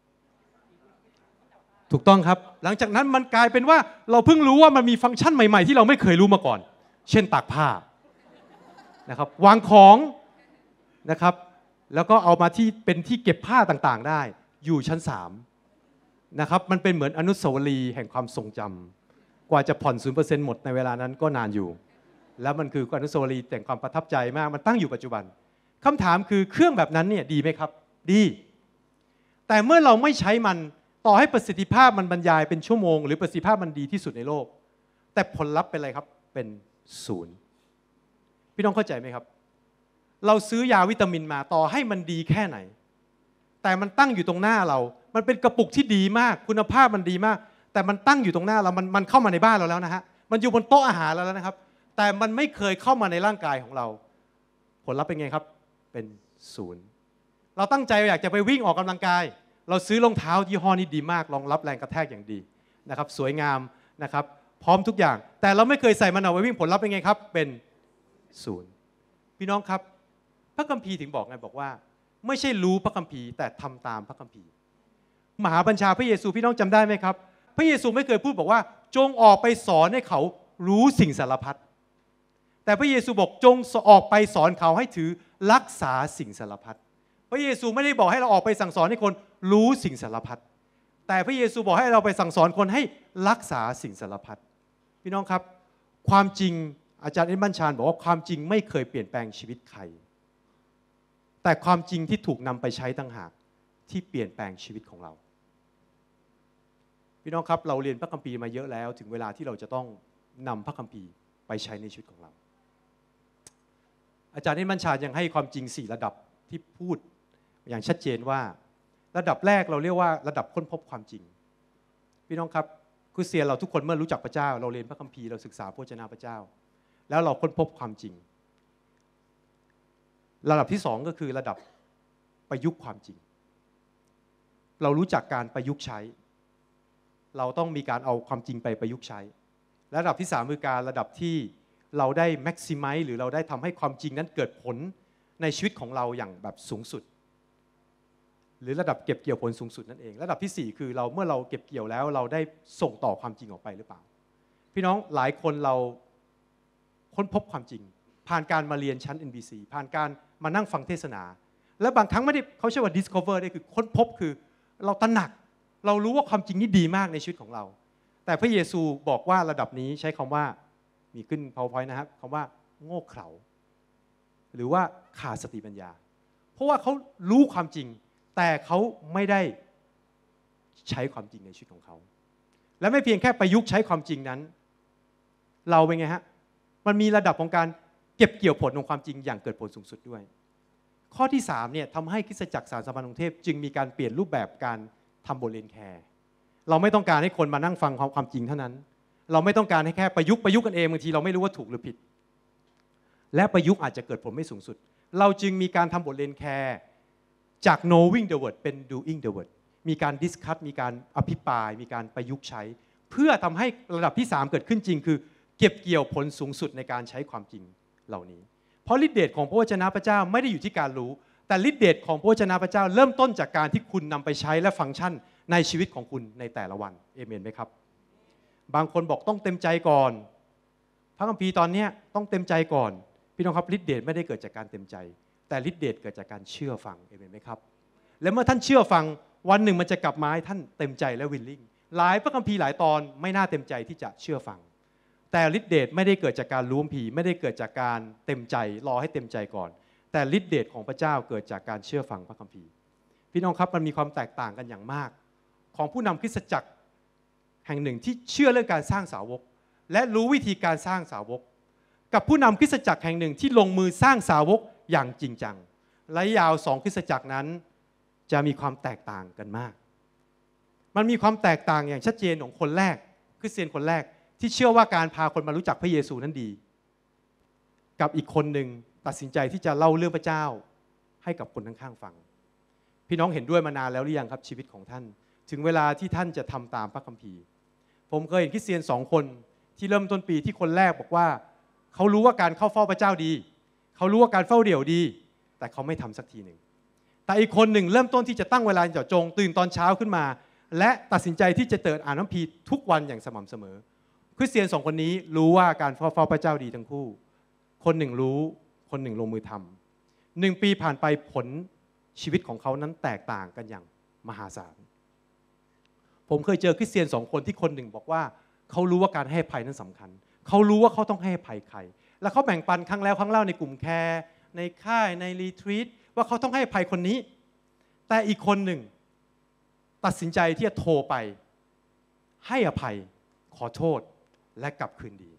ถูกต้องครับหลังจากนั้นมันกลายเป็นว่าเราเพิ่งรู้ว่ามันมีฟังก์ชันใหม่ๆที่เราไม่เคยรู้มาก่อนเช่นตากผ้านะครับวางของนะครับแล้วก็เอามาที่เป็นที่เก็บผ้าต่างๆได้อยู่ชั้น3นะครับมันเป็นเหมือนอนุสาวรีย์แห่งความทรงจำกว่าจะผ่อน 0% หมดในเวลานั้นก็นานอยู่แล้วมันคืออนุสาวรีย์แต่งความประทับใจมากมันตั้งอยู่ปัจจุบันคำถามคือเครื่องแบบนั้นเนี่ยดีไหมครับดีแต่เมื่อเราไม่ใช้มันต่อให้ประสิทธิภาพมันบรรยายเป็นชั่วโมงหรือประสิทธิภาพมันดีที่สุดในโลกแต่ผลลัพธ์เป็นอะไรครับเป็น0พี่น้องเข้าใจไหมครับเราซื้อยาวิตามินมาต่อให้มันดีแค่ไหนแต่มันตั้งอยู่ตรงหน้าเรามันเป็นกระปุกที่ดีมากคุณภาพมันดีมากแต่มันตั้งอยู่ตรงหน้าเรามันเข้ามาในบ้านเราแล้วนะฮะมันอยู่บนโต๊ะอาหารเราแล้วนะครับแต่มันไม่เคยเข้ามาในร่างกายของเราผลลัพธ์เป็นไงครับเป็น0เราตั้งใจอยากจะไปวิ่งออกกำลังกายเราซื้อรองเท้ายี่ห้อนี้ดีมากรองรับแรงกระแทกอย่างดีนะครับสวยงามนะครับพร้อมทุกอย่างแต่เราไม่เคยใส่มันเอาไว้วิ่งผลลัพธ์เป็นไงครับเป็น0พี่น้องครับพระคัมภีร์ถึงบอกไงบอกว่าไม่ใช่รู้พระคัมภีร์แต่ทำตามพระคัมภีร์มหาบัญชาพระเยซูพี่น้องจำได้ไหมครับพระเยซูไม่เคยพูดบอกว่าจงออกไปสอนให้เขารู้สิ่งสารพัดแต่พระเยซูบอกจงออกไปสอนเขาให้ถือรักษาสิ่งสารพัดพระเยซูไม่ได้บอกให้เราออกไปสั่งสอนให้คนรู้สิ่งสารพัดแต่พระเยซูบอกให้เราไปสั่งสอนคนให้รักษาสิ่งสารพัดพี่น้องครับความจริงอาจารย์เอ็ดมันชานบอกว่าความจริงไม่เคยเปลี่ยนแปลงชีวิตใครแต่ความจริงที่ถูกนำไปใช้ต่างหากที่เปลี่ยนแปลงชีวิตของเราพี่น้องครับเราเรียนพระคัมภีร์มาเยอะแล้วถึงเวลาที่เราจะต้องนำพระคัมภีร์ไปใช้ในชีวิตของเราอาจารย์เอ็ดมันชานยังให้ความจริง4ระดับที่พูดอย่างชัดเจนว่าระดับแรกเราเรียกว่าระดับค้นพบความจริงพี่น้องครับคริสเตียนเราทุกคนเมื่อรู้จักพระเจ้าเราเรียนพระคัมภีร์เราศึกษาพระวจนะพระเจ้าแล้วเราค้นพบความจริงระดับที่2ก็คือระดับประยุกต์ความจริงเรารู้จักการประยุกต์ใช้เราต้องมีการเอาความจริงไปประยุกต์ใช้ระดับที่3คือการระดับที่เราได้ maximize หรือเราได้ทำให้ความจริงนั้นเกิดผลในชีวิตของเราอย่างแบบสูงสุดหรือระดับเก็บเกี่ยวผลสูงสุดนั่นเองระดับที่4คือเมื่อเราเก็บเกี่ยวแล้วเราได้ส่งต่อความจริงออกไปหรือเปล่าพี่น้องหลายคนเราค้นพบความจริงผ่านการมาเรียนชั้น NBC ผ่านการมานั่งฟังเทศนาและบางครั้งไม่ได้เขาใช้ว่า discover ได้คือค้นพบคือเราตระหนักเรารู้ว่าความจริงนี่ดีมากในชีวิตของเราแต่พระเยซูบอกว่าระดับนี้ใช้คำว่ามีขึ้น PowerPoint นะครับคำว่าโง่เขลาหรือว่าขาดสติปัญญาเพราะว่าเขารู้ความจริงแต่เขาไม่ได้ใช้ความจริงในชีวิตของเขาและไม่เพียงแค่ประยุกต์ใช้ความจริงนั้นเราเป็นไงฮะมันมีระดับของการเก็บเกี่ยวผลของความจริงอย่างเกิดผลสูงสุดด้วยข้อที่3เนี่ยทำให้คริสตจักรสารสัมพันธ์กรุงเทพจึงมีการเปลี่ยนรูปแบบการทำบทเรียนแคร์เราไม่ต้องการให้คนมานั่งฟังความจริงเท่านั้นเราไม่ต้องการให้แค่ประยุกต์กันเองบางทีเราไม่รู้ว่าถูกหรือผิดและประยุกต์อาจจะเกิดผลไม่สูงสุดเราจึงมีการทำบทเรียนแคร์จาก knowing the word เป็น doing the word มีการ discuss มีการอภิปรายมีการประยุกต์ใช้เพื่อทำให้ระดับที่3เกิดขึ้นจริงคือเก็บเกี่ยวผลสูงสุดในการใช้ความจริงเหล่านี้เพราะฤทธิ์เดชของพระวจนะพระเจ้าไม่ได้อยู่ที่การรู้แต่ฤทธิเดชของพระวจนะพระเจ้าเริ่มต้นจากการที่คุณนำไปใช้และฟังก์ชันในชีวิตของคุณในแต่ละวันเอเมนไหมครับบางคนบอกต้องเต็มใจก่อนพระคัมภีร์ตอนนี้ต้องเต็มใจก่อนพี่น้องครับฤทธิเดชไม่ได้เกิดจากการเต็มใจแต่ฤทธิเดชเกิดจากการเชื่อฟังเอเมนไหมครับและเมื่อท่านเชื่อฟังวันหนึ่งมันจะกลับมาให้ท่านเต็มใจและวิลลิ่งหลายพระคัมภีร์หลายตอนไม่น่าเต็มใจที่จะเชื่อฟังแต่ฤทธิเดชไม่ได้เกิดจากการรู้คัมภีร์ไม่ได้เกิดจากการเต็มใจรอให้เต็มใจก่อนแต่ฤทธิเดชของพระเจ้าเกิดจากการเชื่อฟังพระคัมภีร์พี่น้องครับมันมีความแตกต่างกันอย่างมากของผู้นำคริสตจักรแห่งหนึ่งที่เชื่อเรื่องการสร้างสาวกและรู้วิธีการสร้างสาวกกับผู้นำคริสตจักรแห่งหนึ่งที่ลงมือสร้างสาวกอย่างจริงจังระยะยาว2คริสตจักรนั้นจะมีความแตกต่างกันมากมันมีความแตกต่างอย่างชัดเจนของคนแรกคริสเตียนคนแรกที่เชื่อว่าการพาคนมารู้จักพระเยซูนั้นดีกับอีกคนหนึ่งตัดสินใจที่จะเล่าเรื่องพระเจ้าให้กับคนข้างๆฟังพี่น้องเห็นด้วยมานานแล้วหรือยังครับชีวิตของท่านถึงเวลาที่ท่านจะทำตามพระคัมภีร์ผมเคยเห็นคริสเตียน2 คนที่เริ่มต้นปีที่คนแรกบอกว่าเขารู้ว่าการเข้าเฝ้าพระเจ้าดีเขารู้ว่าการเฝ้าเดี่ยวดีแต่เขาไม่ทำสักทีหนึ่งแต่อีกคนหนึ่งเริ่มต้นที่จะตั้งเวลาเจาะจงตื่นตอนเช้าขึ้นมาและตัดสินใจที่จะเติดอ่านพระคัมภีร์ทุกวันอย่างสม่ำเสมอคริสเตียน2 คนนี้รู้ว่าการเฝ้าพระเจ้าดีทั้งคู่คนหนึ่งรู้คนหนึ่งลงมือทำ1 ปีผ่านไปผลชีวิตของเขานั้นแตกต่างกันอย่างมหาศาลผมเคยเจอคริสเตียน2 คนที่คนหนึ่งบอกว่าเขารู้ว่าการให้อภัยนั้นสำคัญเขารู้ว่าเขาต้องให้อภัยใครและเขาแบ่งปันครั้งแล้วครั้งเล่าในกลุ่มแคร์ในค่ายในรีทรีตว่าเขาต้องให้อภัยคนนี้แต่อีกคนหนึ่งตัดสินใจที่จะโทรไปให้อภัยขอโทษและกลับคืนดี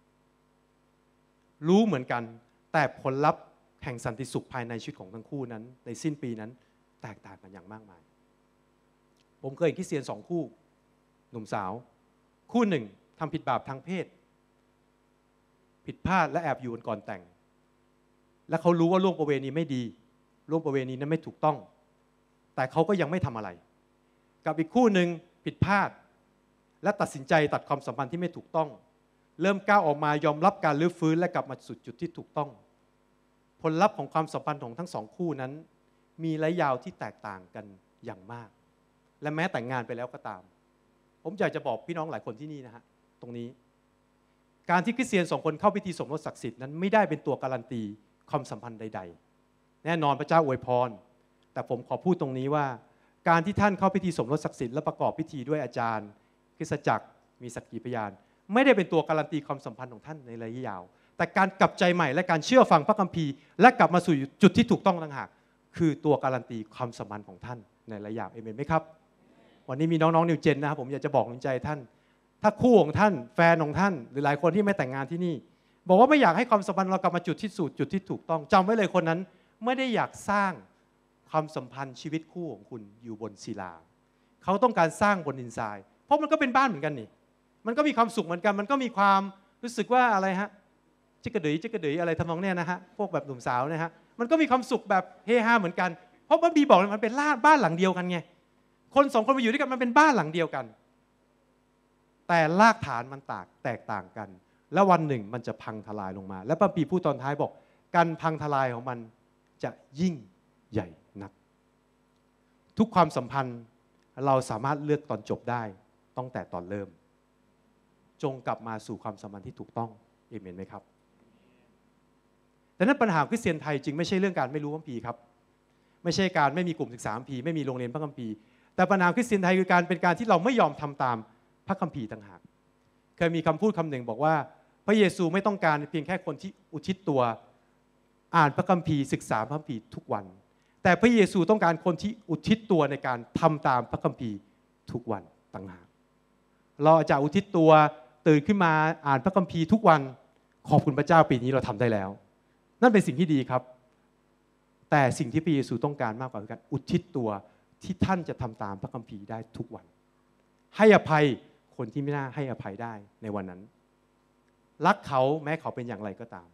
รู้เหมือนกันแต่ผลลัพธ์แห่งสันติสุขภายในชีวิตของทั้งคู่นั้นในสิ้นปีนั้นแตกต่างกันอย่างมากมายผมเคยเห็นคริสเตียน2 คู่หนุ่มสาวคู่หนึ่งทำผิดบาปทางเพศผิดพลาดและแอบอยู่กันก่อนแต่งและเขารู้ว่าล่วงประเวณีไม่ดีล่วงประเวณีนั้นไม่ถูกต้องแต่เขาก็ยังไม่ทำอะไรกับอีกคู่หนึ่งผิดพลาดและตัดสินใจตัดความสัมพันธ์ที่ไม่ถูกต้องเริ่มก้าวออกมายอมรับการรื้อฟื้นและกลับมาสู่จุดที่ถูกต้องผลลัพธ์ของความสัมพันธ์ของทั้ง2 คู่นั้นมีระยะยาวที่แตกต่างกันอย่างมากและแม้แต่งงานไปแล้วก็ตามผมอยากจะบอกพี่น้องหลายคนที่นี่นะฮะตรงนี้การที่คริสเตียน2 คนเข้าพิธีสมรสศักดิ์สิทธิ์นั้นไม่ได้เป็นตัวการันตีความสัมพันธ์ใดๆแน่นอนพระเจ้าอวยพรแต่ผมขอพูดตรงนี้ว่าการที่ท่านเข้าพิธีสมรสศักดิ์สิทธิ์และประกอบพิธีด้วยอาจารย์คริสตจักรมีสักขีพยานไม่ได้เป็นตัวการันตีความสัมพันธ์ของท่านในระยะยาวแต่การกลับใจใหม่และการเชื่อฟังพระคัมภีร์และกลับมาสู่จุดที่ถูกต้องต่างหากคือตัวการันตีความสัมพันธ์ของท่านในระยะยาวเอเมนไหมครับวันนี้มีน้องๆนิวเจนนะครับผมอยากจะบอกในใจท่านถ้าคู่ของท่านแฟนของท่านหรือหลายคนที่ไม่แต่งงานที่นี่บอกว่าไม่อยากให้ความสัมพันธ์เรากลับมาจุดที่สุดจุดที่ถูกต้องจำไว้เลยคนนั้นไม่ได้อยากสร้างความสัมพันธ์ชีวิตคู่ของคุณอยู่บนศิลาเขาต้องการสร้างบนดินทรายเพราะมันก็เป็นบ้านเหมือนกันนี่มันก็มีความสุขเหมือนกันมันก็มีความรู้สึกว่าอะไรฮะจิกกระดือยอะไรทำนองเนี้ยนะฮะพวกแบบหนุ่มสาวเนี่ยฮะมันก็มีความสุขแบบเฮฮาเหมือนกันเพราะว่าบีบอกมันเป็นบ้านหลังเดียวกันไงคน2 คนมาอยู่ด้วยกันมันเป็นบ้านหลังเดียวกันแต่รากฐานมันแตกต่างกันและวันหนึ่งมันจะพังทลายลงมาและพระบีพูดตอนท้ายบอกการพังทลายของมันจะยิ่งใหญ่นักทุกความสัมพันธ์เราสามารถเลือกตอนจบได้ตั้งแต่ตอนเริ่มจงกลับมาสู่ความสัมพันธ์ที่ถูกต้องเอเมนไหมครับแต่นั้นปัญหาคริสเตียนไทยจริงไม่ใช่เรื่องการไม่รู้พระคัมภีร์ครับไม่ใช่การไม่มีกลุ่มศึกษาพระคัมภีร์ไม่มีโรงเรียนพระคัมภีร์แต่ปัญหาคริสเตียนไทยคือการที่เราไม่ยอมทำตามพระคัมภีร์ต่างหากเคยมีคำพูดคำหนึ่งบอกว่าพระเยซูไม่ต้องการเพียงแค่คนที่อุทิศตัวอ่านพระคัมภีร์ศึกษาพระคัมภีร์ทุกวันแต่พระเยซูต้องการคนที่อุทิศตัวในการทำตามพระคัมภีร์ทุกวันต่างหากเราจะอุทิศตัวตื่นขึ้นมาอ่านพระคัมภีร์ทุกวันขอบคุณพระเจ้าปีนี้เราทำได้แล้วนั่นเป็นสิ่งที่ดีครับแต่สิ่งที่พระเยซูต้องการมากกว่าคือการอุทิศตัวที่ท่านจะทำตามพระคัมภีร์ได้ทุกวันให้อภัยคนที่ไม่น่าให้อภัยได้ในวันนั้นรักเขาแม้เขาเป็นอย่างไรก็ตาม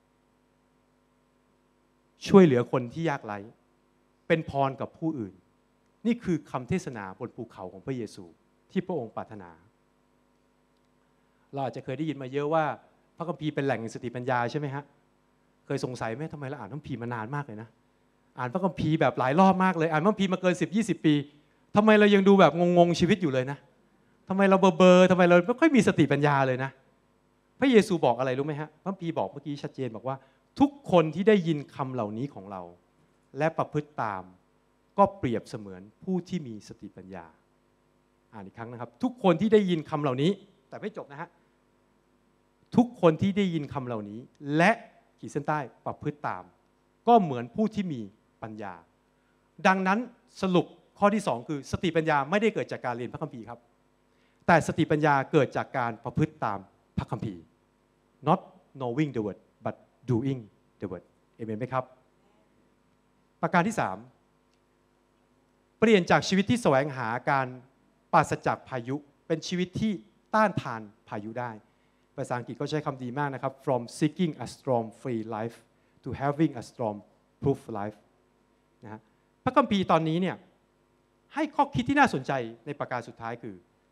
ช่วยเหลือคนที่ยากไร้เป็นพรกับผู้อื่นนี่คือคำเทศนาบนภูเขาของพระเยซูที่พระองค์ปรารถนาเราอาจจะเคยได้ยินมาเยอะว่าพระคัมภีร์เป็นแหล่งแห่งสติปัญญาใช่ไหมฮะเคยสงสัยไหมทำไมเราอ่านพระคัมภีร์มานานมากเลยนะอ่านพระคัมภีร์แบบหลายรอบมากเลยอ่านพระคัมภีร์มาเกิน10-20 ปีทำไมเรายังดูแบบงงๆชีวิตอยู่เลยนะทำไมเราเบอร์ทำไมเราไม่ค่อยมีสติปัญญาเลยนะพระเยซูบอกอะไรรู้ไหมฮะพระคัมภีร์บอกเมื่อกี้ชัดเจนบอกว่าทุกคนที่ได้ยินคำเหล่านี้ของเราและประพฤติตามก็เปรียบเสมือนผู้ที่มีสติปัญญาอ่านอีกครั้งนะครับทุกคนที่ได้ยินคำเหล่านี้แต่ไม่จบนะฮะทุกคนที่ได้ยินคำเหล่านี้และขีดเส้นใต้ประพฤติตามก็เหมือนผู้ที่มีปัญญาดังนั้นสรุปข้อที่2คือสติปัญญาไม่ได้เกิดจากการเรียนพระคัมภีร์ครับแต่สติปัญญาเกิดจากการประพฤติตามพระคัมภีร์ not knowing the word but doing the word เอเมนไหมครับประการที่3เปลี่ยนจากชีวิตที่แสวงหาการปราศจากพายุเป็นชีวิตที่ต้านทานพายุได้ภาษาอังกฤษก็ใช้คำดีมากนะครับ from seeking a storm free life to having a storm proof life นะฮะพระคัมภีร์ตอนนี้เนี่ยให้ข้อคิดที่น่าสนใจในประการสุดท้ายคือ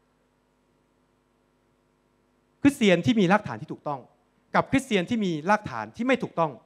คริสเตียนที่มีรากฐานที่ถูกต้องกับคริสเตียนที่มีรากฐานที่ไม่ถูกต้อง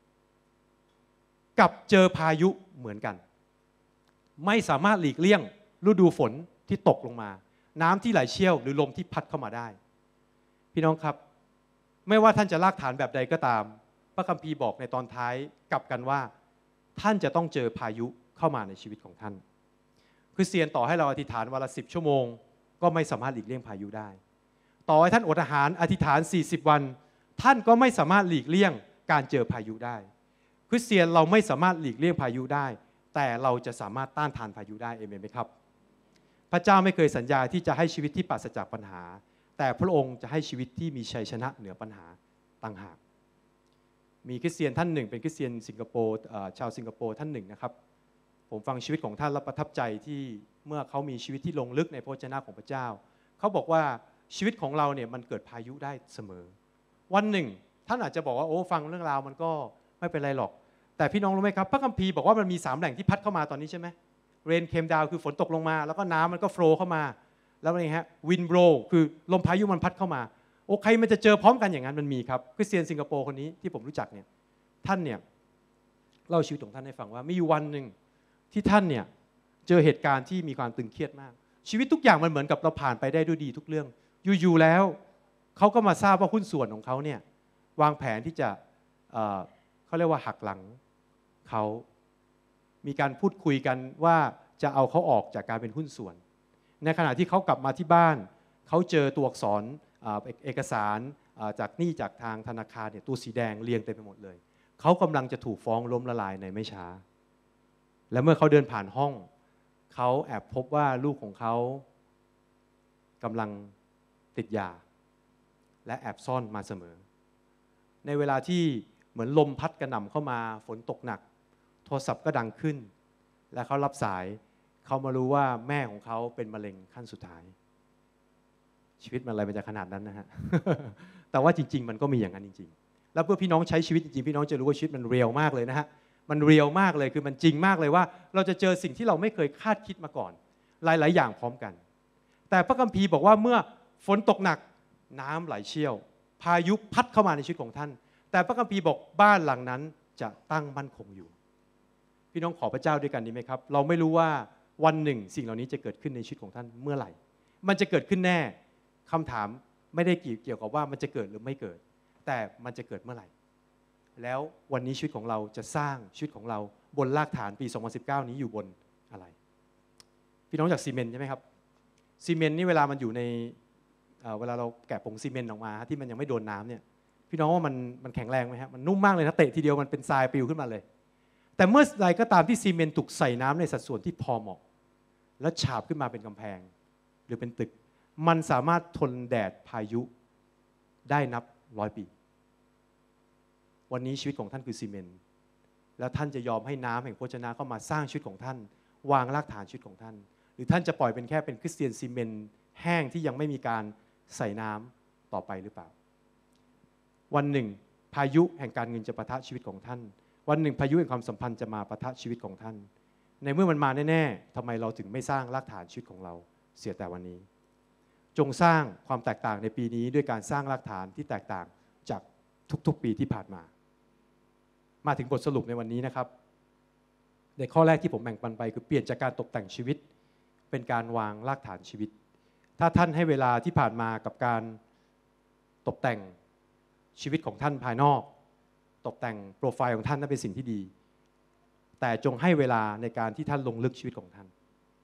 กับเจอพายุเหมือนกันไม่สามารถหลีกเลี่ยงฤดูฝนที่ตกลงมาน้ำที่ไหลเชี่ยวหรือลมที่พัดเข้ามาได้พี่น้องครับไม่ว่าท่านจะรากฐานแบบใดก็ตามพระคัมภีร์บอกในตอนท้ายกลับกันว่าท่านจะต้องเจอพายุเข้ามาในชีวิตของท่านคริสเตียนต่อให้เราอธิษฐานวันละ10 ชั่วโมงก็ไม่สามารถหลีกเลี่ยงพายุได้ต่อให้ท่านอดอาหารอธิษฐาน40 วันท่านก็ไม่สามารถหลีกเลี่ยงการเจอพายุได้คริสเตียนเราไม่สามารถหลีกเลี่ยงพายุได้แต่เราจะสามารถต้านทานพายุได้เอเมนไหมครับพระเจ้าไม่เคยสัญญาที่จะให้ชีวิตที่ปราศจากปัญหาแต่พระองค์จะให้ชีวิตที่มีชัยชนะเหนือปัญหาต่างหากมีคริสเตียนท่านหนึ่งเป็นคริสเตียนสิงคโปร์ชาวสิงคโปร์ท่านหนึ่งนะครับผมฟังชีวิตของท่านแล้วประทับใจที่เมื่อเขามีชีวิตที่ลงลึกในพระวจนะของพระเจ้าเขาบอกว่าชีวิตของเราเนี่ยมันเกิดพายุได้เสมอวันหนึ่งท่านอาจจะบอกว่าโอ้ฟังเรื่องราวมันก็ไม่เป็นไรหรอกแต่พี่น้องรู้ไหมครับพระคัมภีร์บอกว่ามันมี3 แหล่งที่พัดเข้ามาตอนนี้ใช่ไหมเรนเคมดาวคือฝนตกลงมาแล้วก็น้ำมันก็โฟลว์เข้ามาแล้วอะไรฮะวินโบรคือลมพายุมันพัดเข้ามาโอ้ใครมันจะเจอพร้อมกันอย่างนั้นมันมีครับคริสเตียนสิงคโปร์คนนี้ที่ผมรู้จักเนี่ยท่านเนี่ยเล่าชีวิตของท่านให้ฟังว่ามีอยู่วันหนึ่งที่ท่านเนี่ยเจอเหตุการณ์ที่มีความตึงเครียดมากชีวิตทุกอย่างมันเหมือนกับเราผ่านไปได้ด้วยดีทุกเรื่องอยู่ๆแล้วเขาก็มาทราบว่าหุ้นส่วนของเขาเนี่ยวางแผนที่จะเขาเรียกว่าหักหลังเขามีการพูดคุยกันว่าจะเอาเขาออกจากการเป็นหุ้นส่วนในขณะที่เขากลับมาที่บ้านเขาเจอตัวอักษรเอกสารจากหนี้จากทางธนาคารเนี่ยตัวสีแดงเรียงเต็มไปหมดเลยเขากำลังจะถูกฟ้องล้มละลายในไม่ช้าและเมื่อเขาเดินผ่านห้องเขาแอบพบว่าลูกของเขากำลังติดยาและแอบซ่อนมาเสมอในเวลาที่เหมือนลมพัดกระหน่ำเข้ามาฝนตกหนักโทรศัพท์ก็ดังขึ้นและเขารับสายเขามารู้ว่าแม่ของเขาเป็นมะเร็งขั้นสุดท้ายชีวิตมันอะไรมันจะขนาดนั้นนะฮะ แต่ว่าจริงๆมันก็มีอย่างนั้นจริงๆแล้วเพื่อพี่น้องใช้ชีวิตจริงๆพี่น้องจะรู้ว่าชีวิตมันเรียลมากเลยนะฮะมันเรียลมากเลยคือมันจริงมากเลยว่าเราจะเจอสิ่งที่เราไม่เคยคาดคิดมาก่อนหลายๆอย่างพร้อมกันแต่พระคัมภีร์บอกว่าเมื่อฝนตกหนักน้ำไหลเชี่ยวพายุพัดเข้ามาในชีวิตของท่านแต่พระคัมภีร์บอกบ้านหลังนั้นจะตั้งมั่นคงอยู่พี่น้องขอพระเจ้าด้วยกันดีไหมครับเราไม่รู้ว่าวันหนึ่งสิ่งเหล่านี้จะเกิดขึ้นในชีวิตของท่านเมื่อไหร่มันจะเกิดขึ้นแน่คำถามไม่ได้เกี่ยวกับว่ามันจะเกิดหรือไม่เกิดแต่มันจะเกิดเมื่อไหร่แล้ววันนี้ชีวิตของเราจะสร้างชีวิตของเราบนรากฐานปี 2019 นี้อยู่บนอะไรพี่น้องจากซีเมนต์ใช่ไหมครับซีเมนต์นี่เวลามันอยู่ในเวลาเราแกะผงซีเมนต์ออกมาที่มันยังไม่โดนน้ำเนี่ยพี่น้องว่ามันแข็งแรงไหมครับมันนุ่มมากเลยนะเตะทีเดียวมันเป็นทรายปลิวขึ้นมาเลยแต่เมื่อใดก็ตามที่ซีเมนต์ถูกใส่น้ำในสัดส่วนที่พอเหมาะแล้วฉาบขึ้นมาเป็นกำแพงหรือเป็นตึกมันสามารถทนแดดพายุได้นับ100 ปีวันนี้ชีวิตของท่านคือซีเมนต์แล้วท่านจะยอมให้น้ำแห่งพระวจนะเข้ามาสร้างชีวิตของท่านวางรากฐานชีวิตของท่านหรือท่านจะปล่อยเป็นแค่เป็นคริสเตียนซีเมนต์แห้งที่ยังไม่มีการใส่น้ำต่อไปหรือเปล่าวันหนึ่งพายุแห่งการเงินจะปะทะชีวิตของท่านวันหนึ่งพายุแห่งความสัมพันธ์จะมาปะทะชีวิตของท่านในเมื่อมันมาแน่ๆทำไมเราถึงไม่สร้างรากฐานชีวิตของเราเสียแต่วันนี้จงสร้างความแตกต่างในปีนี้ด้วยการสร้างรากฐานที่แตกต่างจากทุกๆปีที่ผ่านมาถึงบทสรุปในวันนี้นะครับในข้อแรกที่ผมแบ่งปันไปคือเปลี่ยนจากการตกแต่งชีวิตเป็นการวางรากฐานชีวิตถ้าท่านให้เวลาที่ผ่านมากับการตกแต่งชีวิตของท่านภายนอกตกแต่งโปรไฟล์ของท่านนั่นเป็นสิ่งที่ดีแต่จงให้เวลาในการที่ท่านลงลึกชีวิตของท่าน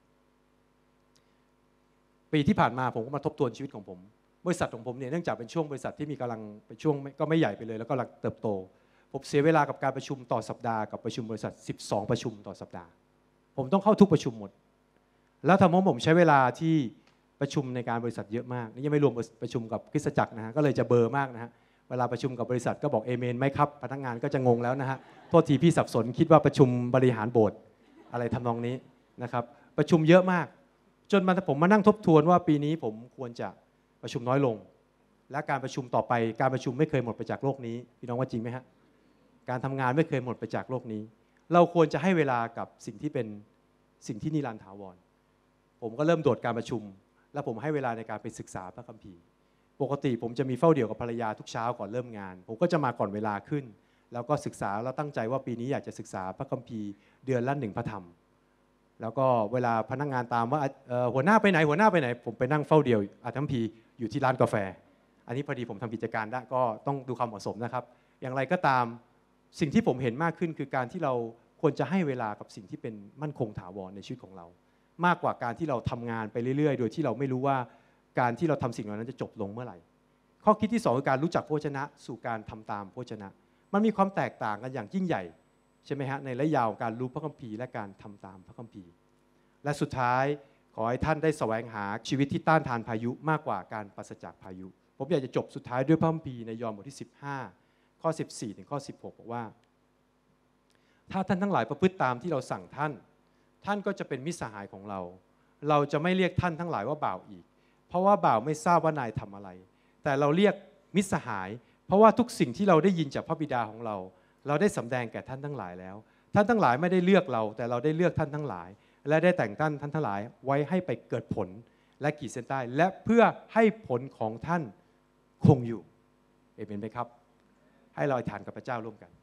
ปีที่ผ่านมาผมก็มาทบทวนชีวิตของผมบริษัทของผมเนี่ยเนื่องจากเป็นช่วงบริษัทที่มีกำลังเป็นช่วงก็ไม่ใหญ่ไปเลยแล้วก็กำลังเติบโตผมเสียเวลากับการประชุมต่อสัปดาห์กับประชุมบริษัท12ประชุมต่อสัปดาห์ผมต้องเข้าทุกประชุมหมดแล้วทำให้ผมใช้เวลาที่ประชุมในการบริษัทเยอะมากนี่ยังไม่รวมประชุมกับคริสตจักรนะฮะก็เลยจะเบอร์มากนะฮะเวลาประชุมกับบริษัทก็บอกเอเมนไหมครับพนักงานก็จะงงแล้วนะฮะโทษทีพี่สับสนคิดว่าประชุมบริหารโบสถ์อะไรทำนองนี้นะครับประชุมเยอะมากจนผมมานั่งทบทวนว่าปีนี้ผมควรจะประชุมน้อยลงและการประชุมต่อไปการประชุมไม่เคยหมดไปจากโลกนี้พี่น้องว่าจริงไหมฮะการทำงานไม่เคยหมดไปจากโลกนี้เราควรจะให้เวลากับสิ่งที่เป็นสิ่งที่นิรันดร์ถาวรผมก็เริ่มโดดการประชุมและผมให้เวลาในการไปศึกษาพระคัมภีร์ปกติผมจะมีเฝ้าเดี่ยวกับภรรยาทุกเช้าก่อนเริ่มงานผมก็จะมาก่อนเวลาขึ้นแล้วก็ศึกษาแล้วตั้งใจว่าปีนี้อยากจะศึกษาพระคัมภีร์เดือนละ1พระธรรมแล้วก็เวลาพนักงานตามว่าหัวหน้าไปไหนหัวหน้าไปไหนผมไปนั่งเฝ้าเดี่ยวอ่านพระคัมภีร์อยู่ที่ร้านกาแฟอันนี้พอดีผมทำกิจการได้ก็ต้องดูความเหมาะสมนะครับอย่างไรก็ตามสิ่งที่ผมเห็นมากขึ้นคือการที่เราควรจะให้เวลากับสิ่งที่เป็นมั่นคงถาวรในชีวิตของเรามากกว่าการที่เราทำงานไปเรื่อยๆโดยที่เราไม่รู้ว่าการที่เราทำสิ่งเหล่านั้นจะจบลงเมื่อไหร่ข้อคิดที่2คือการรู้จักพระวจนะสู่การทำตามพระวจนะมันมีความแตกต่างกันอย่างยิ่งใหญ่ใช่ไหมฮะในระยะยาวการรู้พระคัมภีร์และการทำตามพระคัมภีร์และสุดท้ายขอให้ท่านได้แสวงหาชีวิตที่ต้านทานพายุมากกว่าการปราศจากพายุผมอยากจะจบสุดท้ายด้วยพระคัมภีร์ในยอห์นบทที่15ข้อ14ถึงข้อ16บอกว่าถ้าท่านทั้งหลายประพฤติตามที่เราสั่งท่านท่านก็จะเป็นมิตรสหายของเราเราจะไม่เรียกท่านทั้งหลายว่าบ่าวอีกเพราะว่าบ่าวไม่ทราบว่านายทำอะไรแต่เราเรียกมิตรสหายเพราะว่าทุกสิ่งที่เราได้ยินจากพระบิดาของเราเราได้สำแดงแก่ท่านทั้งหลายแล้วท่านทั้งหลายไม่ได้เลือกเราแต่เราได้เลือกท่านทั้งหลายและได้แต่งตั้งท่านทั้งหลายไว้ให้ไปเกิดผลและขีดเส้นใต้และเพื่อให้ผลของท่านคงอยู่เอเมนไหมครับให้เราอธิษฐานกับพระเจ้าร่วมกัน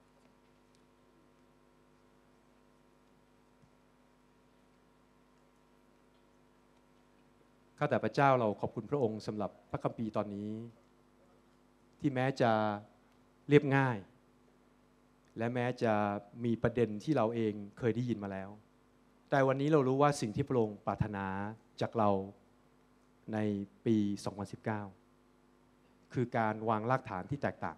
ข้าแต่พระเจ้าเราขอบคุณพระองค์สำหรับพระคัมภีร์ตอนนี้ที่แม้จะเรียบง่ายและแม้จะมีประเด็นที่เราเองเคยได้ยินมาแล้วแต่วันนี้เรารู้ว่าสิ่งที่พระองค์ปรารถนาจากเราในปี 2019 คือการวางรากฐานที่แตกต่าง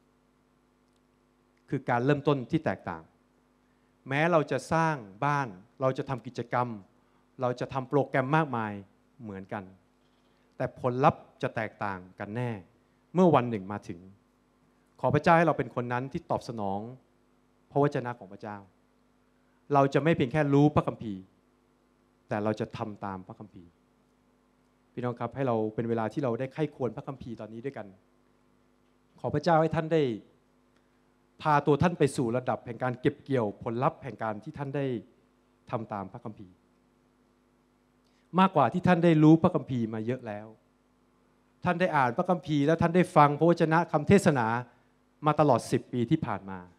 คือการเริ่มต้นที่แตกต่างแม้เราจะสร้างบ้านเราจะทำกิจกรรมเราจะทำโปรแกรมมากมายเหมือนกันแต่ผลลัพธ์จะแตกต่างกันแน่เมื่อวันหนึ่งมาถึงขอพระเจ้าให้เราเป็นคนนั้นที่ตอบสนองพระวจนะของพระเจ้าเราจะไม่เพียงแค่รู้พระคัมภีร์แต่เราจะทำตามพระคัมภีร์พี่น้องครับให้เราเป็นเวลาที่เราได้ใคร่ควรพระคัมภีร์ตอนนี้ด้วยกันขอพระเจ้าให้ท่านได้พาตัวท่านไปสู่ระดับแห่งการเก็บเกี่ยวผลลัพธ์แห่งการที่ท่านได้ทำตามพระคัมภีร์มากกว่าที่ท่านได้รู้พระคัมภีร์มาเยอะแล้วท่านได้อ่านพระคัมภีร์แล้วท่านได้ฟังพระวจนะคำเทศนามาตลอด10 ปีที่ผ่านมา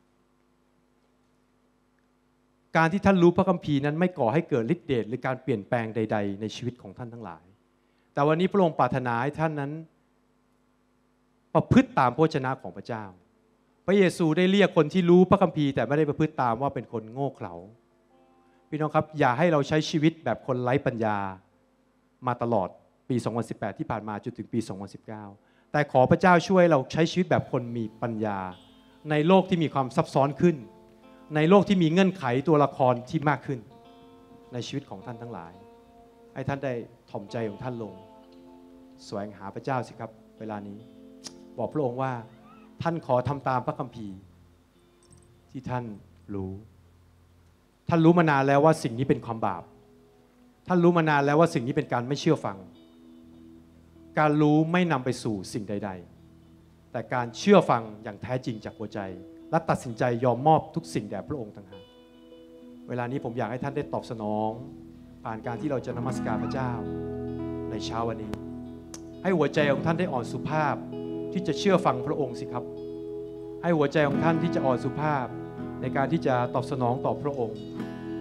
การที่ท่านรู้พระคัมภีร์นั้นไม่ก่อให้เกิดฤทธิ์เดชหรือการเปลี่ยนแปลงใดๆในชีวิตของท่านทั้งหลายแต่วันนี้พระองค์ปรารถนาให้ท่านนั้นประพฤติตามพระวจนะของพระเจ้าพระเยซูได้เรียกคนที่รู้พระคัมภีร์แต่ไม่ได้ประพฤติตามว่าเป็นคนโง่เขลาพี่น้องครับอย่าให้เราใช้ชีวิตแบบคนไร้ปัญญามาตลอดปี 2018 ที่ผ่านมาจนถึงปี 2019 แต่ขอพระเจ้าช่วยเราใช้ชีวิตแบบคนมีปัญญาในโลกที่มีความซับซ้อนขึ้นในโลกที่มีเงื่อนไขตัวละครที่มากขึ้นในชีวิตของท่านทั้งหลายให้ท่านได้ถ่อมใจของท่านลงแสวงหาพระเจ้าสิครับเวลานี้บอกพระองค์ว่าท่านขอทำตามพระคัมภีร์ที่ท่านรู้ท่านรู้มานานแล้วว่าสิ่งนี้เป็นความบาปท่านรู้มานานแล้วว่าสิ่งนี้เป็นการไม่เชื่อฟังการรู้ไม่นำไปสู่สิ่งใดๆแต่การเชื่อฟังอย่างแท้จริงจากหัวใจและตัดสินใจยอมมอบทุกสิ่งแด่พระองค์ต่างหากเวลานี้ผมอยากให้ท่านได้ตอบสนองผ่านการที่เราจะนมัสการพระเจ้าในเช้าวันนี้ให้หัวใจของท่านได้อ่อนสุภาพที่จะเชื่อฟังพระองค์สิครับให้หัวใจของท่านที่จะอ่อนสุภาพในการที่จะตอบสนองต่อพระองค์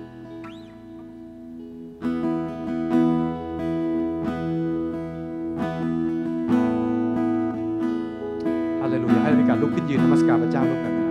ยืนนมัสการพระเจ้าร่วมกันนะครับ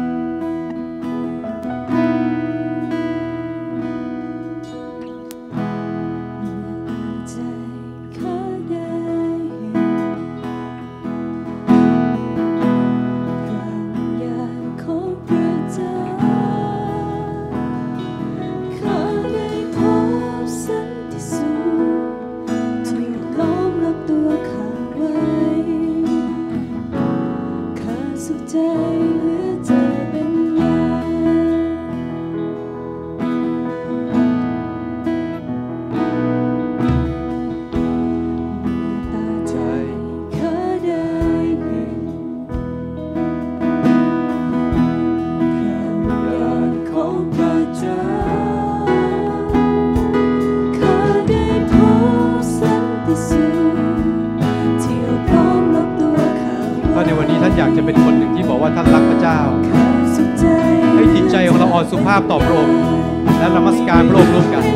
ในวันนี้ท่านอยากจะเป็นคนหนึ่งที่บอกว่าท่านรักพระเจ้าให้จิตใจของเราอ่อนสุภาพต่อพระองค์และนมัสการพระองค์ร่วมกัน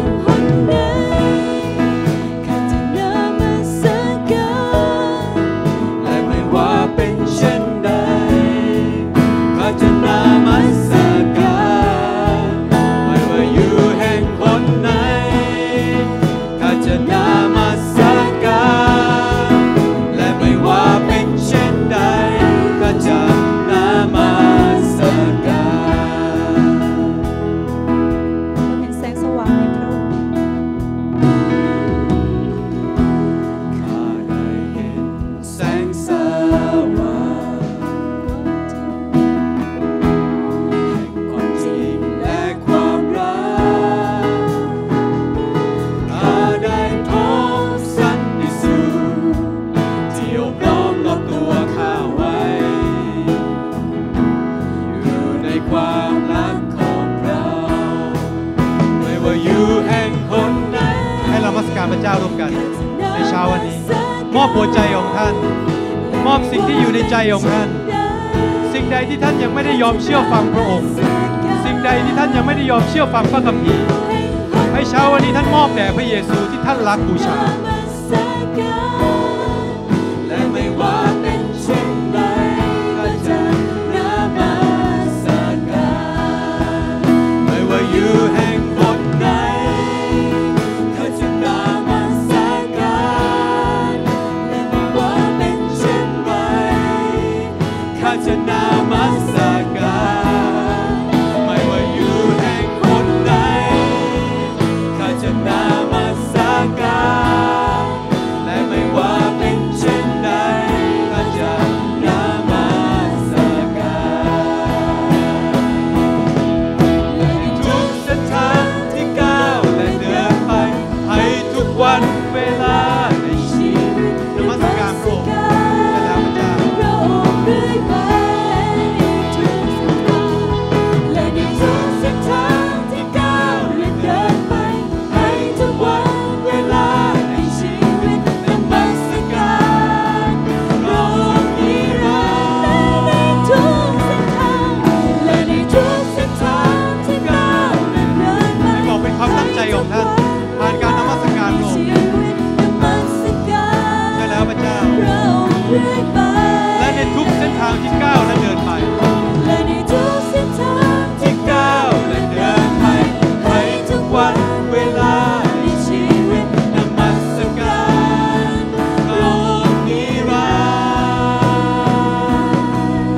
และไม่ว่าเป็นเช่นใดข้าจะนมัสการไม่ว่าอยู่แห่งหนไหนข้าจะนมัสการและไม่ว่าเป็นเช่นใดจะนมัสการเราเห็นแสงสว่างในพระองค์ข้าได้เห็นแสงสว่างแห่งความจริงและความรักข้าได้พบสันติสุขที่โอบล้อมรอบตัวข้าไว้ความรักของเราไม่ว่าอยู่แห่งหนไหนให้เรานมัสการพระเจ้าร่วมกันในเช้าวันนี้มอบหัวใจของท่านมอบสิ่งที่อยู่ในใจของท่านสิ่งใดที่ท่านยังไม่ได้ยอมเชื่อฟังพระองค์สิ่งใดที่ท่านยังไม่ได้ยอมเชื่อฟังพระคัมภีร์ให้เช้าวันนี้ท่านมอบแด่พระเยซูที่ท่านรักบูชาและไม่ว่าเป็นเช่นใดข้าจะอยู่แห่งหนไหนข้าจะนมัสการและไม่ว่าเป็นเช่นไรข้าจะนมัสการไม่ว่าอยู่แห่งหนไหนข้าจะนมัสการและไม่ว่าเป็นเช่นใดข้าจะนมัสการวันเวลาในชีวิตนมัสการพระองค์พระเจ้าและในทุกเส้นทางที่ก้าวและเดินไปให้ทุกวันเวลาในชีวิตนมัสการพระองค์นิรันดร์ในทุกเส้นทางและในทุกเส้นทางที่ก้าวและเดินไปบอกเป็นความตั้งใจของท่านผ่านการนมัสการพระองค์ใช่แล้วพระเจ้าและในทุกเส้นทางที่ก้าวและเดินไปและในทุกเส้นทางที่ก้าวและเดินไปให้ทุกวันเวลาในชีวิตนมัสการพระองค์นิรันดร์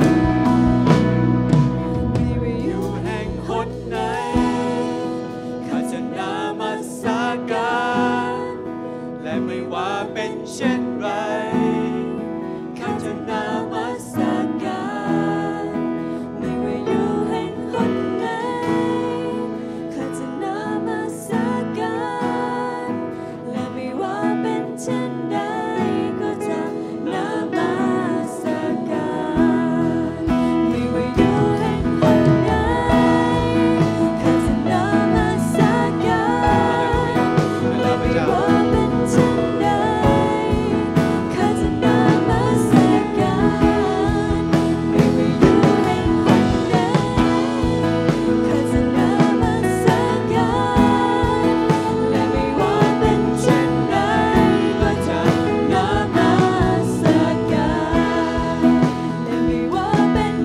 ไม่ว่าอยู่แห่งหนไหนข้าจะนมัสการและไม่ว่าเป็นเช่นไรข้าจะนมัสการไม่ว่าอยู่แห่งหนไหนข้าจะนมัสการและไม่ว่าเป็นเช่นใดก็จะนมัสการไม่ว่าอยู่แห่งหนไหนข้าจะนมัสการและไม่ว่าเป็นเช่นใดข้าจะนมัสการไม่ว่าอยู่แห่งหนไหนข้าจะนมัสการและไม่ว่าเป็นเช่นใดก็จะนมัสการและไม่ว่าเป็น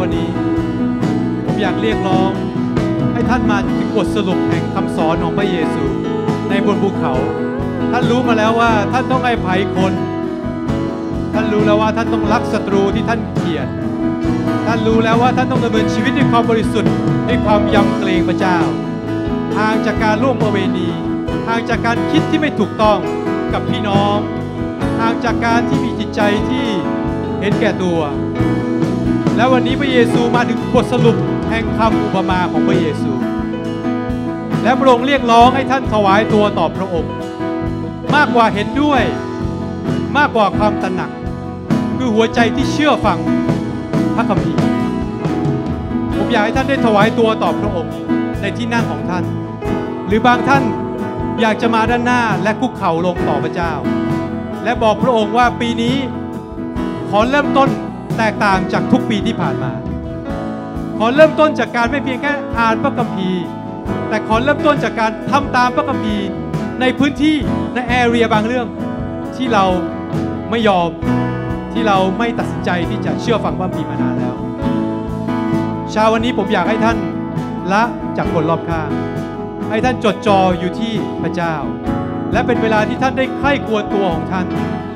วันนี้ผมอยากเรียกร้องให้ท่านมาถึงบทสรุปแห่งคำสอนของพระเยซูในบนภูเขาท่านรู้มาแล้วว่าท่านต้องให้อภัยคนท่านรู้แล้วว่าท่านต้องรักศัตรูที่ท่านเกลียดท่านรู้แล้วว่าท่านต้องดำเนินชีวิตด้วยความบริสุทธิ์ด้วยความยำเกรงพระเจ้าห่างจากการร่วมประเวณีห่างจากการคิดที่ไม่ถูกต้องกับพี่น้องห่างจากการที่มีจิตใจที่เห็นแก่ตัวและวันนี้พระเยซูมาถึงบทสรุปแห่งคำอุปมาของพระเยซูและพระองค์เรียกร้องให้ท่านถวายตัวต่อพระองค์มากกว่าเห็นด้วยมากกว่าความตระหนักคือหัวใจที่เชื่อฟังพระคัมภีร์ผมอยากให้ท่านได้ถวายตัวต่อพระองค์ในที่นั่งของท่านหรือบางท่านอยากจะมาด้านหน้าและคุกเข่าลงต่อพระเจ้าและบอกพระองค์ว่าปีนี้ขอเริ่มต้นแตกต่างจากทุกปีที่ผ่านมาขอเริ่มต้นจากการไม่เพียงแค่อ่านพระคัมภีร์แต่ขอเริ่มต้นจากการทำตามพระคัมภีร์ในพื้นที่ในแอเรียบางเรื่องที่เราไม่ยอมที่เราไม่ตัดสินใจที่จะเชื่อฟังพระคัมภีร์มานานแล้วเช้าวันนี้ผมอยากให้ท่านละจากคนรอบข้างให้ท่านจดจ่ออยู่ที่พระเจ้าและเป็นเวลาที่ท่านได้ใคร่ครวญตัวของท่าน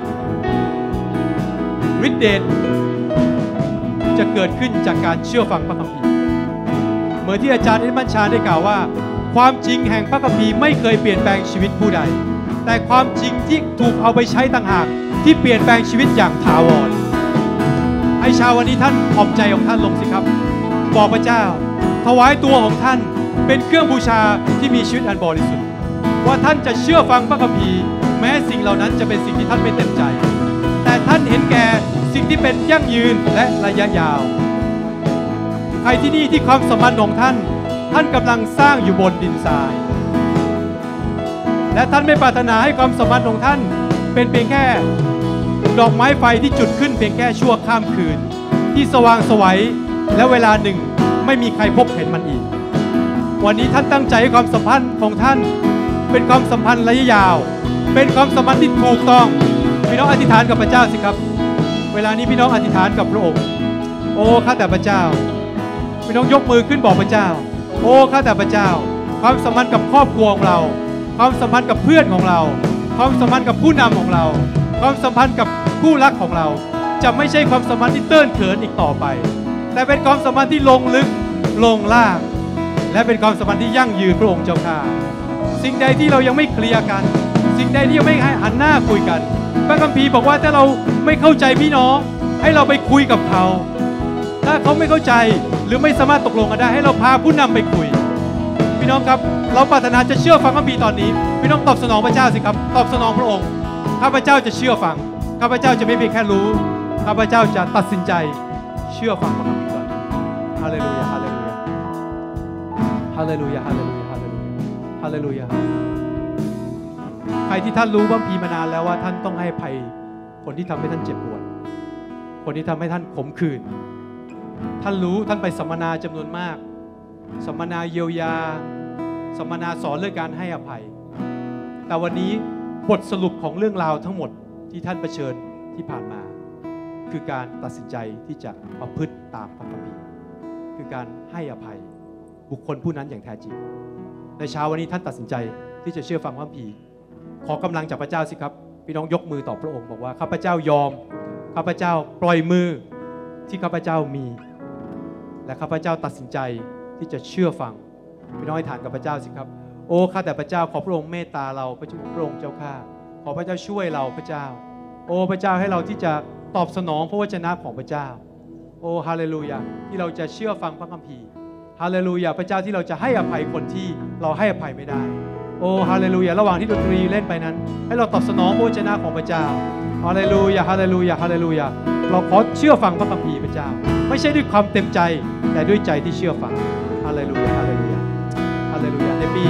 ฤทธิ์เดชจะเกิดขึ้นจากการเชื่อฟังพระคัมภีร์เหมือนที่อาจารย์เอ็ดมันชาได้กล่าวว่าความจริงแห่งพระคัมภีร์ไม่เคยเปลี่ยนแปลงชีวิตผู้ใดแต่ความจริงที่ถูกเอาไปใช้ต่างหากที่เปลี่ยนแปลงชีวิตอย่างถาวรให้เช้าวันนี้ท่านถ่อมใจของท่านลงสิครับบอกพระเจ้าถวายตัวของท่านเป็นเครื่องบูชาที่มีชีวิตอันบริสุทธิ์ว่าท่านจะเชื่อฟังพระคัมภีร์แม้สิ่งเหล่านั้นจะเป็นสิ่งที่ท่านไม่เต็มใจแต่ท่านเห็นแก่สิ่งที่เป็นยั่งยืนและระยะยาวใครที่นี่ที่ความสัมพันธ์ของท่านกำลังสร้างอยู่บนดินทรายและท่านไม่ปรารถนาให้ความสัมพันธ์ของท่านเป็นเพียงแค่ดอกไม้ไฟที่จุดขึ้นเพียงแค่ชั่วข้ามคืนที่สว่างไสวและเวลาหนึ่งไม่มีใครพบเห็นมันอีกวันนี้ท่านตั้งใจให้ความสัมพันธ์ของท่านเป็นความสัมพันธ์ระยะยาวเป็นความสัมพันธ์ที่ถูกต้องพี่น้องอธิษฐานกับพระเจ้าสิครับเวลานี้พี่น้องอธิษฐานกับพระองค์โอ้ข้าแต่พระเจ้าพี่น้องยกมือขึ้นบอกพระเจ้าโอ้ข้าแต่พระเจ้าความสัมพันธ์กับครอบครัวของเราความสัมพันธ์กับเพื่อนของเราความสัมพันธ์กับผู้นำของเราความสัมพันธ์กับคู่รักของเราจะไม่ใช่ความสัมพันธ์ที่เตื้อนเขินอีกต่อไปแต่เป็นความสัมพันธ์ที่ลงลึกลงล่างและเป็นความสัมพันธ์ที่ยั่งยืนพระองค์เจ้าข้าสิ่งใดที่เรายังไม่เคลียร์กันสิ่งใดที่ยังไม่ให้หันหน้าคุยกันพระคัมภีร์บอกว่าถ้าเราไม่เข้าใจพี่น้องให้เราไปคุยกับเขาถ้าเขาไม่เข้าใจหรือไม่สามารถตกลงกันได้ให้เราพาผู้นำไปคุยพี่น้องครับเราปรารถนาจะเชื่อฟังพระคัมภีร์ตอนนี้พี่น้องตอบสนองพระเจ้าสิครับตอบสนองพระองค์ข้าพเจ้าจะเชื่อฟังข้าพเจ้าจะไม่เพียงแค่รู้ข้าพเจ้าจะตัดสินใจเชื่อฟังพระคัมภีร์ก่อนฮาเลลูยาฮาเลลูยาฮาเลลูยาฮาเลลูยาฮาเลลูยาฮาเลลูยาใครที่ท่านรู้พระคัมภีร์มานานแล้วว่าท่านต้องให้อภัยคนที่ทำให้ท่านเจ็บปวดคนที่ทำให้ท่านขมขื่นท่านรู้ท่านไปสัมมนาจำนวนมากสัมมนาเยียวยาสัมมนาสอนเรื่องการให้อภัยแต่วันนี้บทสรุปของเรื่องราวทั้งหมดที่ท่านเผชิญที่ผ่านมาคือการตัดสินใจที่จะประพฤติตามพระคัมภีร์คือการให้อภัยบุคคลผู้นั้นอย่างแท้จริงในเช้าวันนี้ท่านตัดสินใจที่จะเชื่อฟังพระคัมภีร์ขอกำลังจากพระเจ้าสิครับพี่น้องยกมือต่อพระองค์บอกว่าข้าพเจ้ายอมข้าพเจ้าปล่อยมือที่ข้าพเจ้ามีและข้าพเจ้าตัดสินใจที่จะเชื่อฟังพี่น้องให้ฐานกับพระเจ้าสิครับโอ้ข้าแต่พระเจ้าขอพระองค์เมตตาเราพระองค์เจ้าข้าขอพระเจ้าช่วยเราพระเจ้าโอ้พระเจ้าให้เราที่จะตอบสนองพระวจนะของพระเจ้าโอ้ฮาเลลูยาที่เราจะเชื่อฟังพระคัมภีร์ฮาเลลูยาพระเจ้าที่เราจะให้อภัยคนที่เราให้อภัยไม่ได้โอ้ฮาเลลูยาระหว่างที่ดนตรีเล่นไปนั้นให้เราตอบสนองพระวจนะของพระเจ้าฮาเลลูยาฮาเลลูยาฮาเลลูยาเราขอเชื่อฟังพระคัมภีร์พระเจ้าไม่ใช่ด้วยความเต็มใจแต่ด้วยใจที่เชื่อฟังฮาเลลูยาฮาเลลูยาฮาเลลูยาในปี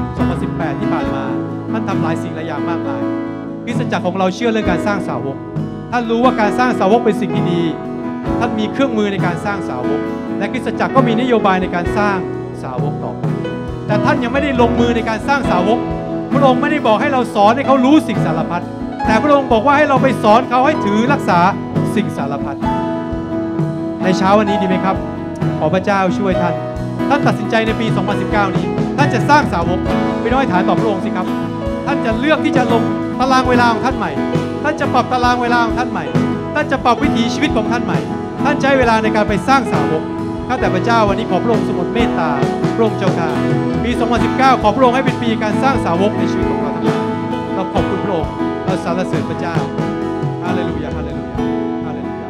2018 ที่ผ่านมาท่านทำหลายสิ่งหลายอย่างมากมายคริสตจักรของเราเชื่อเรื่องการสร้างสาวกท่านรู้ว่าการสร้างสาวกเป็นสิ่งที่ดีท่านมีเครื่องมือในการสร้างสาวกและคริสตจักรก็มีนโยบายในการสร้างสาวกต่อไปแต่ท่านยังไม่ได้ลงมือในการสร้างสาวกพระองค์ไม่ได้บอกให้เราสอนให้เขารู้สิ่งสารพัดแต่พระองค์บอกว่าให้เราไปสอนเขาให้ถือรักษาสิ่งสารพัดในเช้าวันนี้ดีไหมครับขอพระเจ้าช่วยท่านตัดสินใจในปี 2019 นี้ท่านจะสร้างสาวกไปน้อยฐานต่อพระองค์สิครับท่านจะเลือกที่จะลงตารางเวลาของท่านใหม่ท่านจะปรับตารางเวลาของท่านใหม่ท่านจะปรับวิถีชีวิตของท่านใหม่ท่านใช้เวลาในการไปสร้างสาวกข้าแต่พระเจ้าวันนี้ขอพระองค์ทรงโปรดเมตตาพระองค์เจ้าข้าปี 2019 ขอพระองค์ให้เป็นปีการสร้างสาวกในชีวิตของเราทั้งหลายเราขอบคุณพระองค์เราสรรเสริญพระเจ้าฮาเลลูยาฮาเลลูยาฮาเลลูยา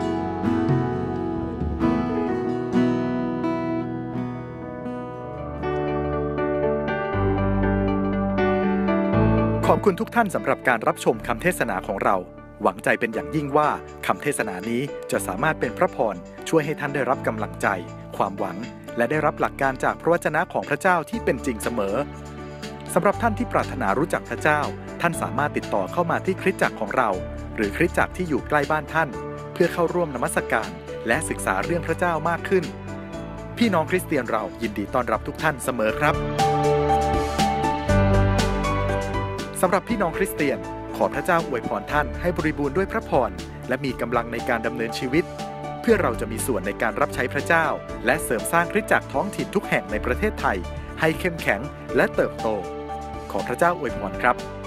ขอบคุณทุกท่านสำหรับการรับชมคำเทศนาของเราหวังใจเป็นอย่างยิ่งว่าคำเทศนานี้จะสามารถเป็นพระพรช่วยให้ท่านได้รับกำลังใจความหวังและได้รับหลักการจากพระวจนะของพระเจ้าที่เป็นจริงเสมอสำหรับท่านที่ปรารถนารู้จักพระเจ้าท่านสามารถติดต่อเข้ามาที่คริสตจักรของเราหรือคริสตจักรที่อยู่ใกล้บ้านท่านเพื่อเข้าร่วมนมัสการและศึกษาเรื่องพระเจ้ามากขึ้นพี่น้องคริสเตียนเรายินดีต้อนรับทุกท่านเสมอครับสำหรับพี่น้องคริสเตียนขอพระเจ้าอวยพรท่านให้บริบูรณ์ด้วยพระพรและมีกำลังในการดำเนินชีวิตเพื่อเราจะมีส่วนในการรับใช้พระเจ้าและเสริมสร้างคริสตจักรท้องถิ่นทุกแห่งในประเทศไทยให้เข้มแข็งและเติบโตขอพระเจ้าอวยพรครับ